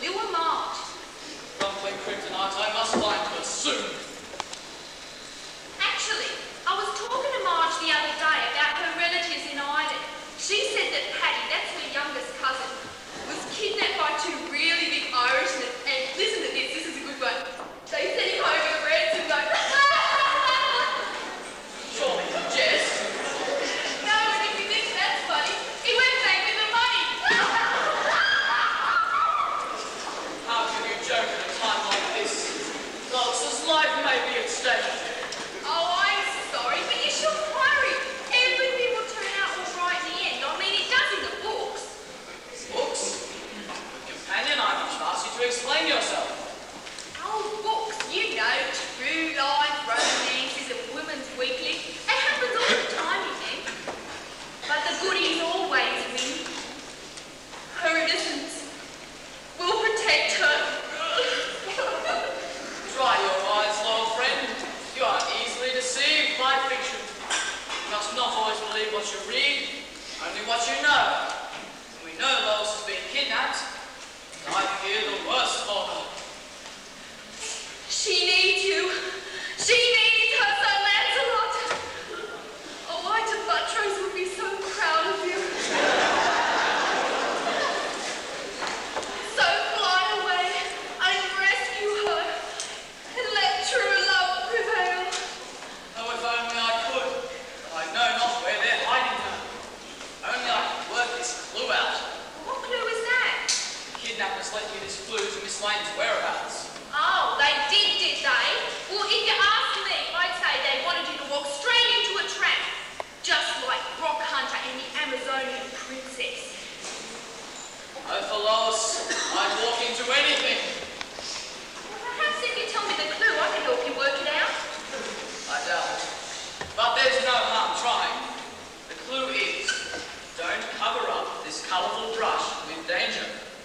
Speaker 6: Oh, for Lois, I'd walk into anything.
Speaker 7: Perhaps if you tell me the clue, I can help you work it out.
Speaker 6: I doubt it. But there's no harm trying. The clue is, don't cover up this colourful brush with danger.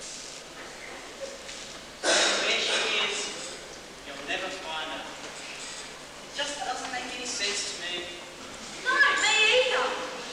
Speaker 4: Where she is, you'll never find her. It just doesn't make any sense to me.
Speaker 7: No, me either.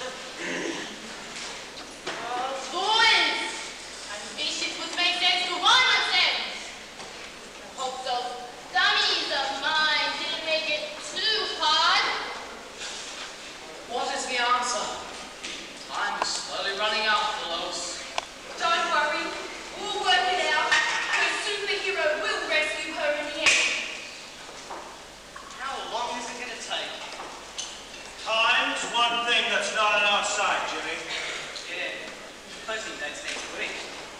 Speaker 2: Oh, boys! I wish it would make sense to one of them. I hope those dummies of mine didn't make it too hard.
Speaker 6: What is the answer? Time is slowly running out for Lois.
Speaker 7: Don't worry, we'll work it out. Her superhero will rescue her in the end.
Speaker 4: How long is it going to take?
Speaker 8: Time's one thing that's not on our side, Jimmy.
Speaker 4: Yeah, closing date's next week.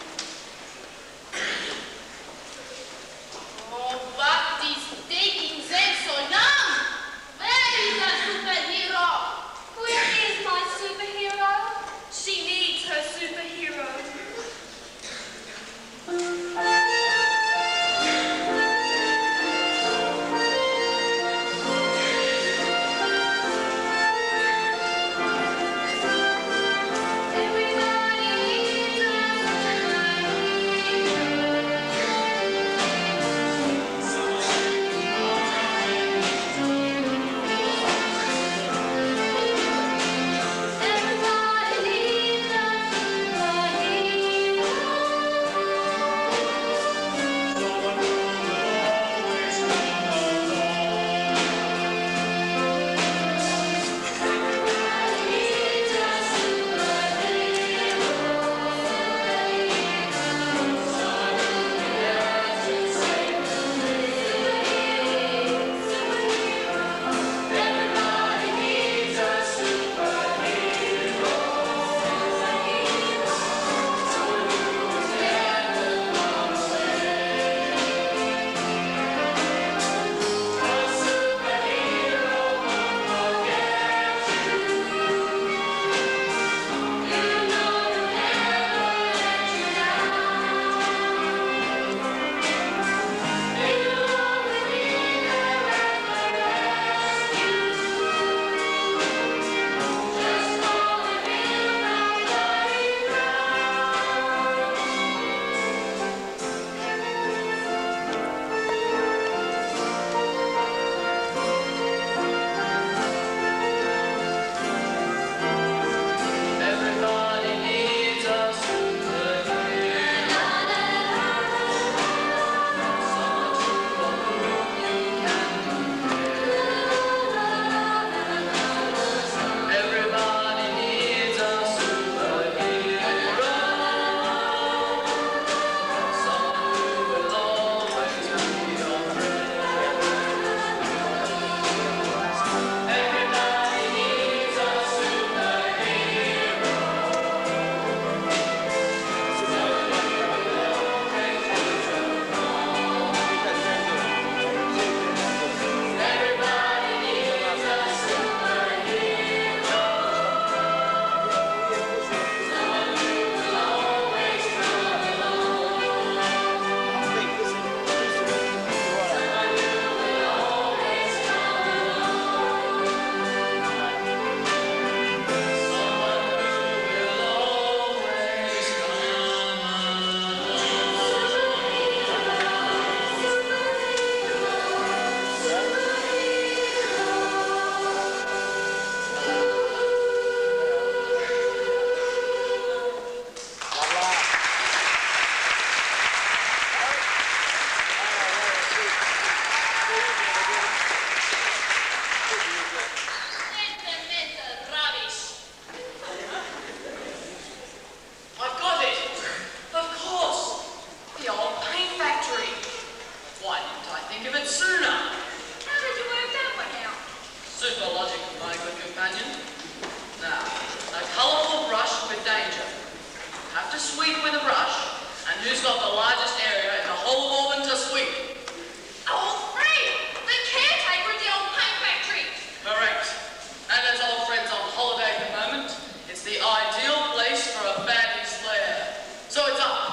Speaker 2: Oh, but these taking them so long. Where is our superhero?
Speaker 7: Where is my superhero? She needs her superhero.
Speaker 6: Who's got the largest area in the whole of Auburn to sweep?
Speaker 7: Old Fred, the caretaker of the old paint factory.
Speaker 6: Correct. And as old Fred's on holiday at the moment, it's the ideal place for a bandit's lair. So it's up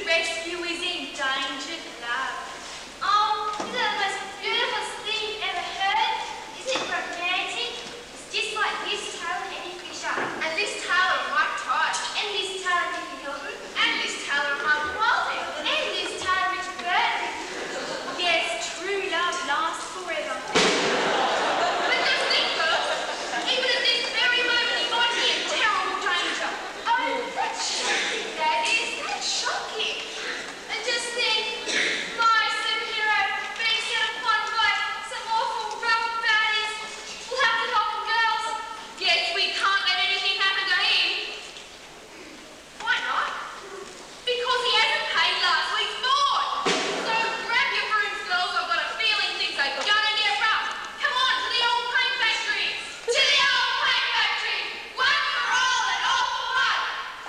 Speaker 2: rescue is endangered love. Oh, is it the most beautiful thing you've ever heard? Is it romantic? It's just like Liz Taylor and Eddie Fisher. And Liz Taylor and Mike Tyson. And Liz Taylor and Nicky Hilton. And Liz Taylor and Michael Walden. And Liz Taylor and Richard Burton. Yes, true love lasts forever. But just think, girls, even at this very moment you might be in terrible danger. Oh, that's shocking, that is. That's shocking. And just think, my superhero being set upon by some awful rough baddies will have to help the girls. Yes, we can't let anything happen to him. Why not? Because he hasn't paid last week's board. So grab your brooms, girls. I've got a feeling things are gonna get rough. Come on to the old paint factory. To the old paint factory. One for all and all for one.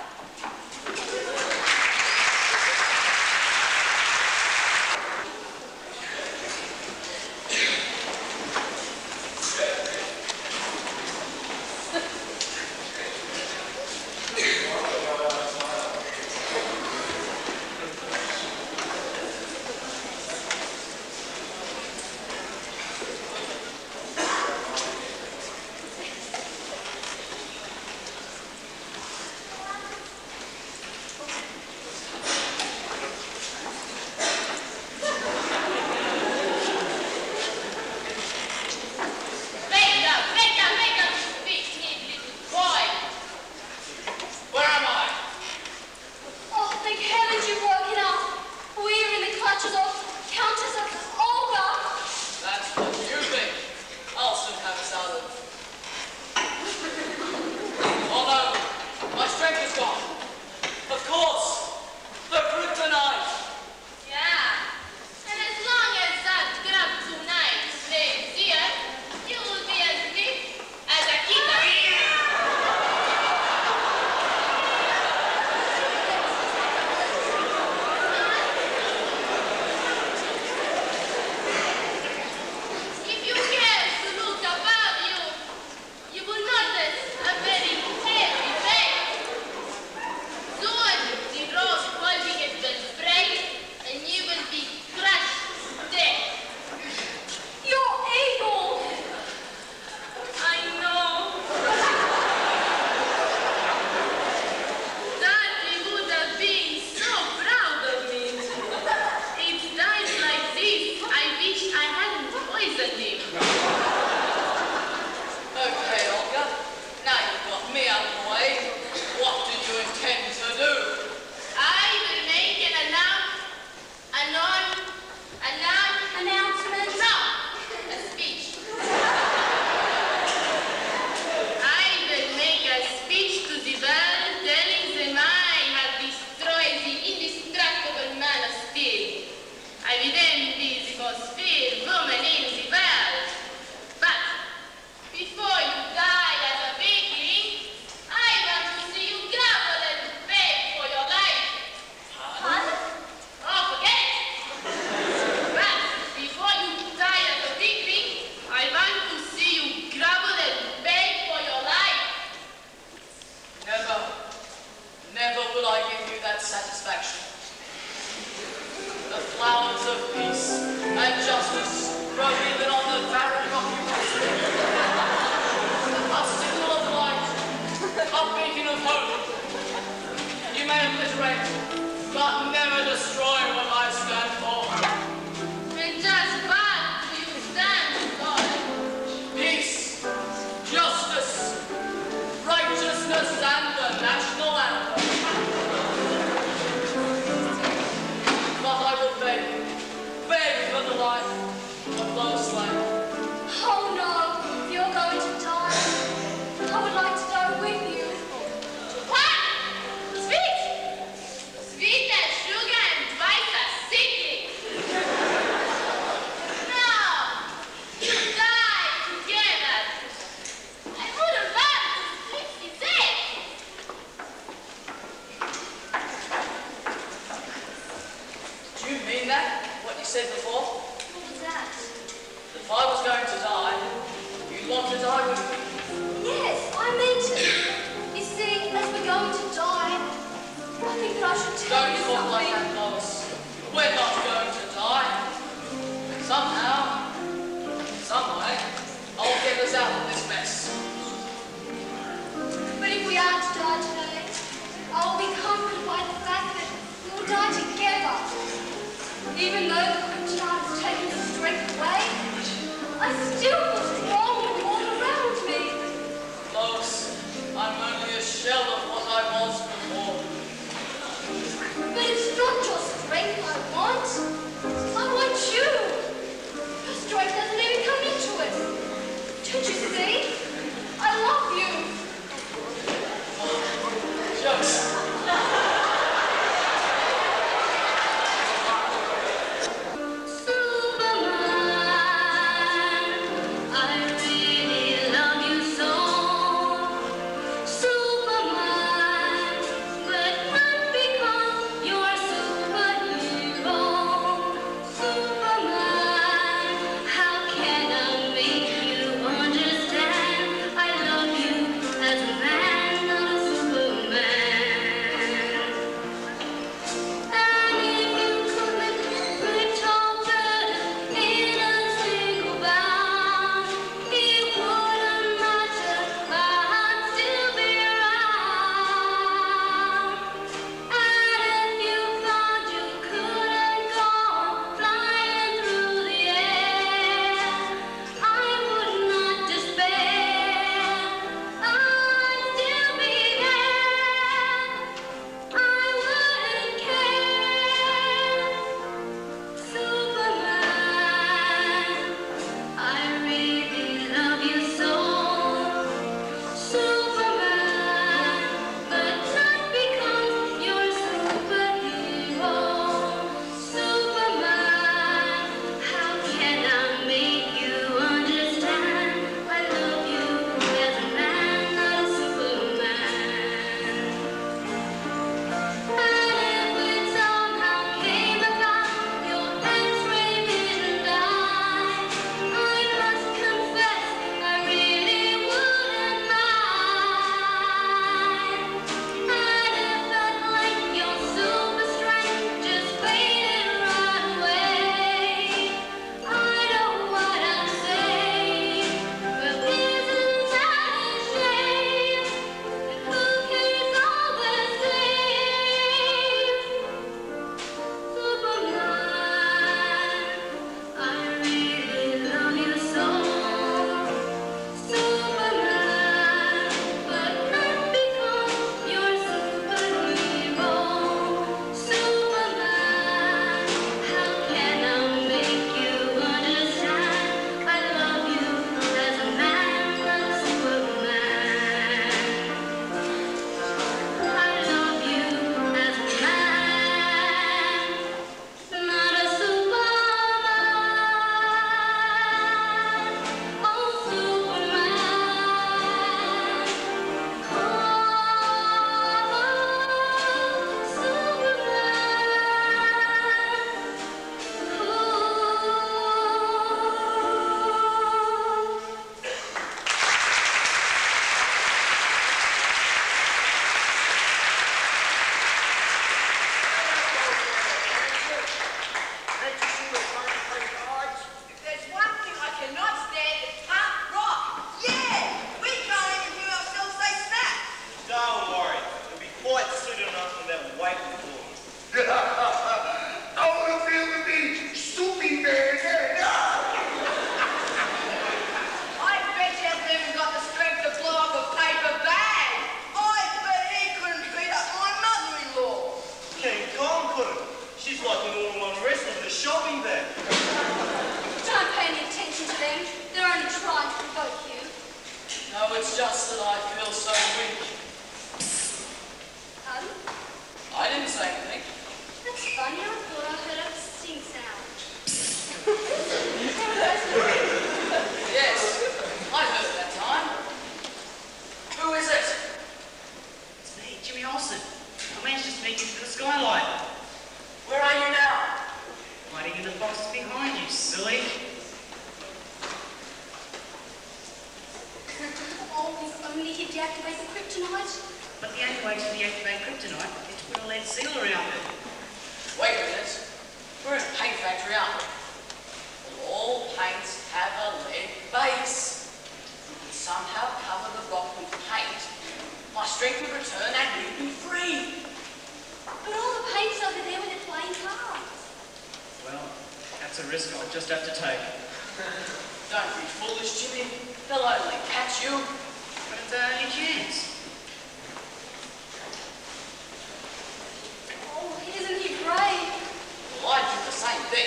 Speaker 2: Make up, make up, make up, big little boy.
Speaker 8: Where am I?
Speaker 2: Oh, thank heavens you've woken up. We're in the clutches of Countess of Auburn.
Speaker 6: That's what you think. I'll soon have us out of. Oh no, my strength is gone. Of course, the kryptonite.
Speaker 2: Yeah, and as long as that grab tonight stays here, you will be as big as a kitten. If you care to look above you, you will notice a very heavy bag. Soon the road holding it will break and you will be crushed to death. You're evil! I know. Daddy would have been so proud of me. It's times like this I wish I hadn't poisoned him.
Speaker 6: Okay, Olga. Now you've got me out of the way. What do you intend to do?
Speaker 2: I will make an announce, anon, anon, announcement. No, a speech. I will make a speech to the world telling them I have destroyed the indestructible man of steel. I will then be the most feared woman in the world. But before you die as a weakling, I want to see you grovel and beg for your life. Pardon? Oh, forget it. But before you die as a weakling, I want to see you grovel and beg for your life.
Speaker 6: Never, never will I give you that satisfaction. The flowers of peace and justice grow even on the barren rocky rocks. A signal of light, a beacon of hope. You may obliterate, but never destroy what I stand for.
Speaker 2: And just what do you stand for?
Speaker 6: Peace, justice, righteousness, and the national anthem. But I will beg, beg for the life of those slain.
Speaker 2: Oh no, you're going to die. I would like to go with you. What? Sweet? Sweet as sugar and twice as sickly. No, you die together. I wouldn't want to split the dead.
Speaker 6: Do you mean that? What you said before?
Speaker 2: What was that?
Speaker 6: If I was going to die, you'd want to die with me.
Speaker 2: Yes, I meant it. You see, as we're going to die, I think that I should tell
Speaker 6: Don't
Speaker 2: you
Speaker 6: talk like
Speaker 2: something.
Speaker 6: that, us out of this mess.
Speaker 7: But if we are to die today, I will be comforted by the fact that we will die together. Even though the kryptonite has taken the strength away, I still feel strong with you all around me.
Speaker 6: Lois, I'm only a shell of what I was before.
Speaker 7: But it's not your strength I want. I want you. Your strength doesn't even come into it. Don't you see? I love you.
Speaker 6: Shucks.
Speaker 7: Superman, I
Speaker 1: That's a risk I'll just have to take.
Speaker 6: Don't be foolish, Jimmy. They'll only catch you.
Speaker 1: But it's our only chance.
Speaker 7: Oh, isn't he brave?
Speaker 6: Well, I'd do the same thing.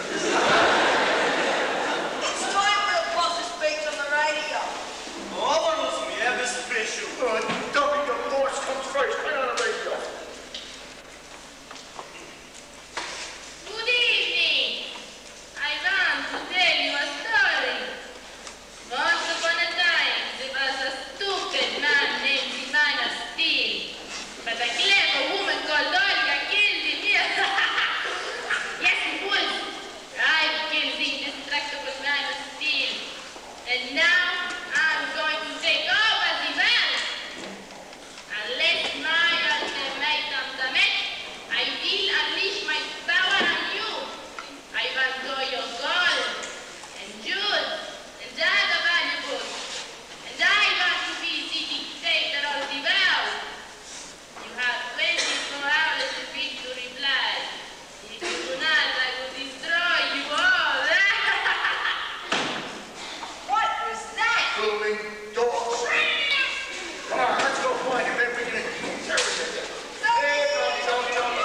Speaker 3: It's time for the boss to speak on the radio.
Speaker 8: Oh, I want to listen to you, Mister Bishop.
Speaker 5: Uh, dummy, the voice comes first. Turn on the radio.
Speaker 2: Good evening. I want to tell you a story. Once upon a time, there was a stupid man named Marist, but a clever woman called Olga killed him. Yes, it was. I killed the indestructible Marist, and now I'm going to take over the world. Unless my ultimatum's are met, I will unleash my power on you. I want all your gold and jewels and other valuables, and I want to be the dictator of the world. You have twenty-four hours to pick to reply. If you do not, I will destroy you all.
Speaker 3: What was that?
Speaker 5: Fooling dogs. Come on, let's go find him. Then we can interrogate him. Hey, Tommy, Tommy, Tommy.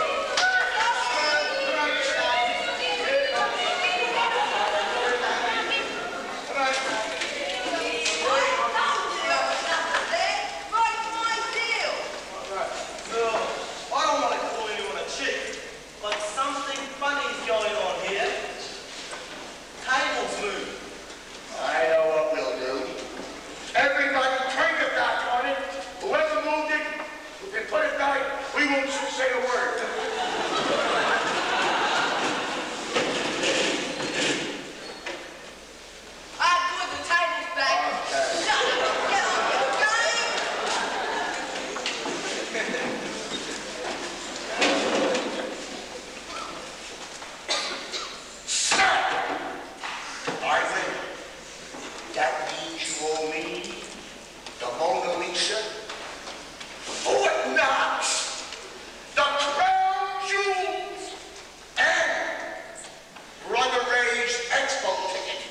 Speaker 8: No, I don't want to call anyone a chick, but something funny's going on here. Tables move.
Speaker 5: I know what we'll do. Everybody turn your back on it. Whoever moved it, who can put it back, we won't say a word.
Speaker 3: Ah, good, the table's back.
Speaker 5: Okay.
Speaker 3: Shut up, get on, you Johnny.
Speaker 5: I think that means you owe me the Mona Lisa, Fort Knox, the crown jewels, and Brother Ray's expo ticket.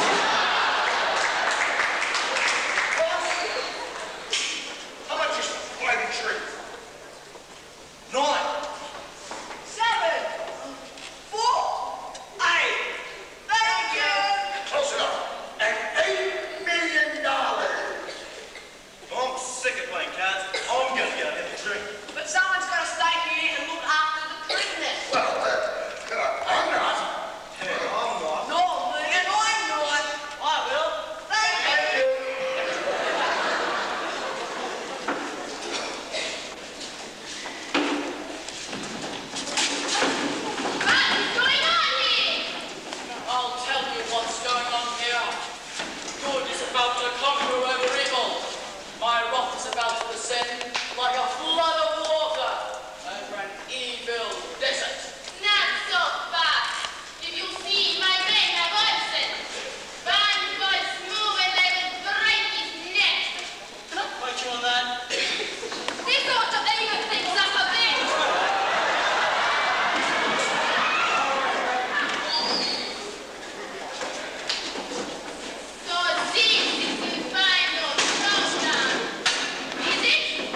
Speaker 5: How much is fighting tree?
Speaker 8: Nine.
Speaker 3: Seven. Four.
Speaker 8: Eight.
Speaker 3: Thank you.
Speaker 5: Close enough. And eight million dollars.
Speaker 8: I'm sick of playing cards. I'm going to go have a drink.
Speaker 3: But someone's got to stay here and look after the prisoners.
Speaker 5: Well, uh, uh, I'm not.
Speaker 8: Yeah, I'm not.
Speaker 3: No, me. And I'm not.
Speaker 8: I will.
Speaker 3: Thank
Speaker 5: Thank
Speaker 3: you.
Speaker 5: you.
Speaker 2: What is going on here?
Speaker 6: I'll tell you what's going on here. Good is about to conquer over evil. My wrath is about to descend like a flood of water over an evil desert.
Speaker 2: Not so fast. If you see, my men have oxen. One false move and I will break his neck.
Speaker 8: Fight you on that.
Speaker 2: This ought to even things up a bit. So this is the final showdown, is it?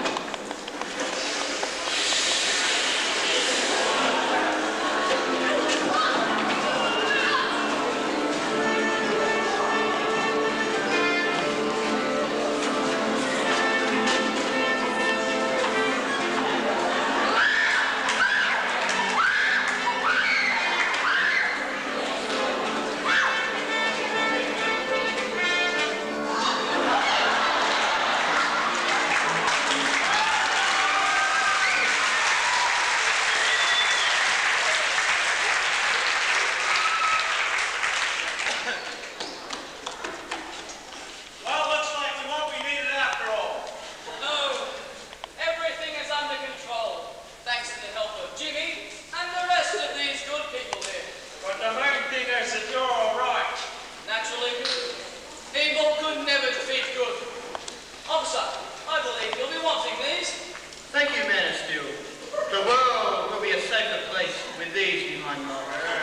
Speaker 8: Well, looks like we won't be needed after all.
Speaker 6: No, everything is under control, thanks to the help of Jimmy and the rest of these good people here.
Speaker 8: But the main thing is that you're all right.
Speaker 6: Naturally, evil could never defeat good. Officer, I believe you'll be wanting these.
Speaker 4: Thank you, Minister. The world will be a safer place with these behind bars.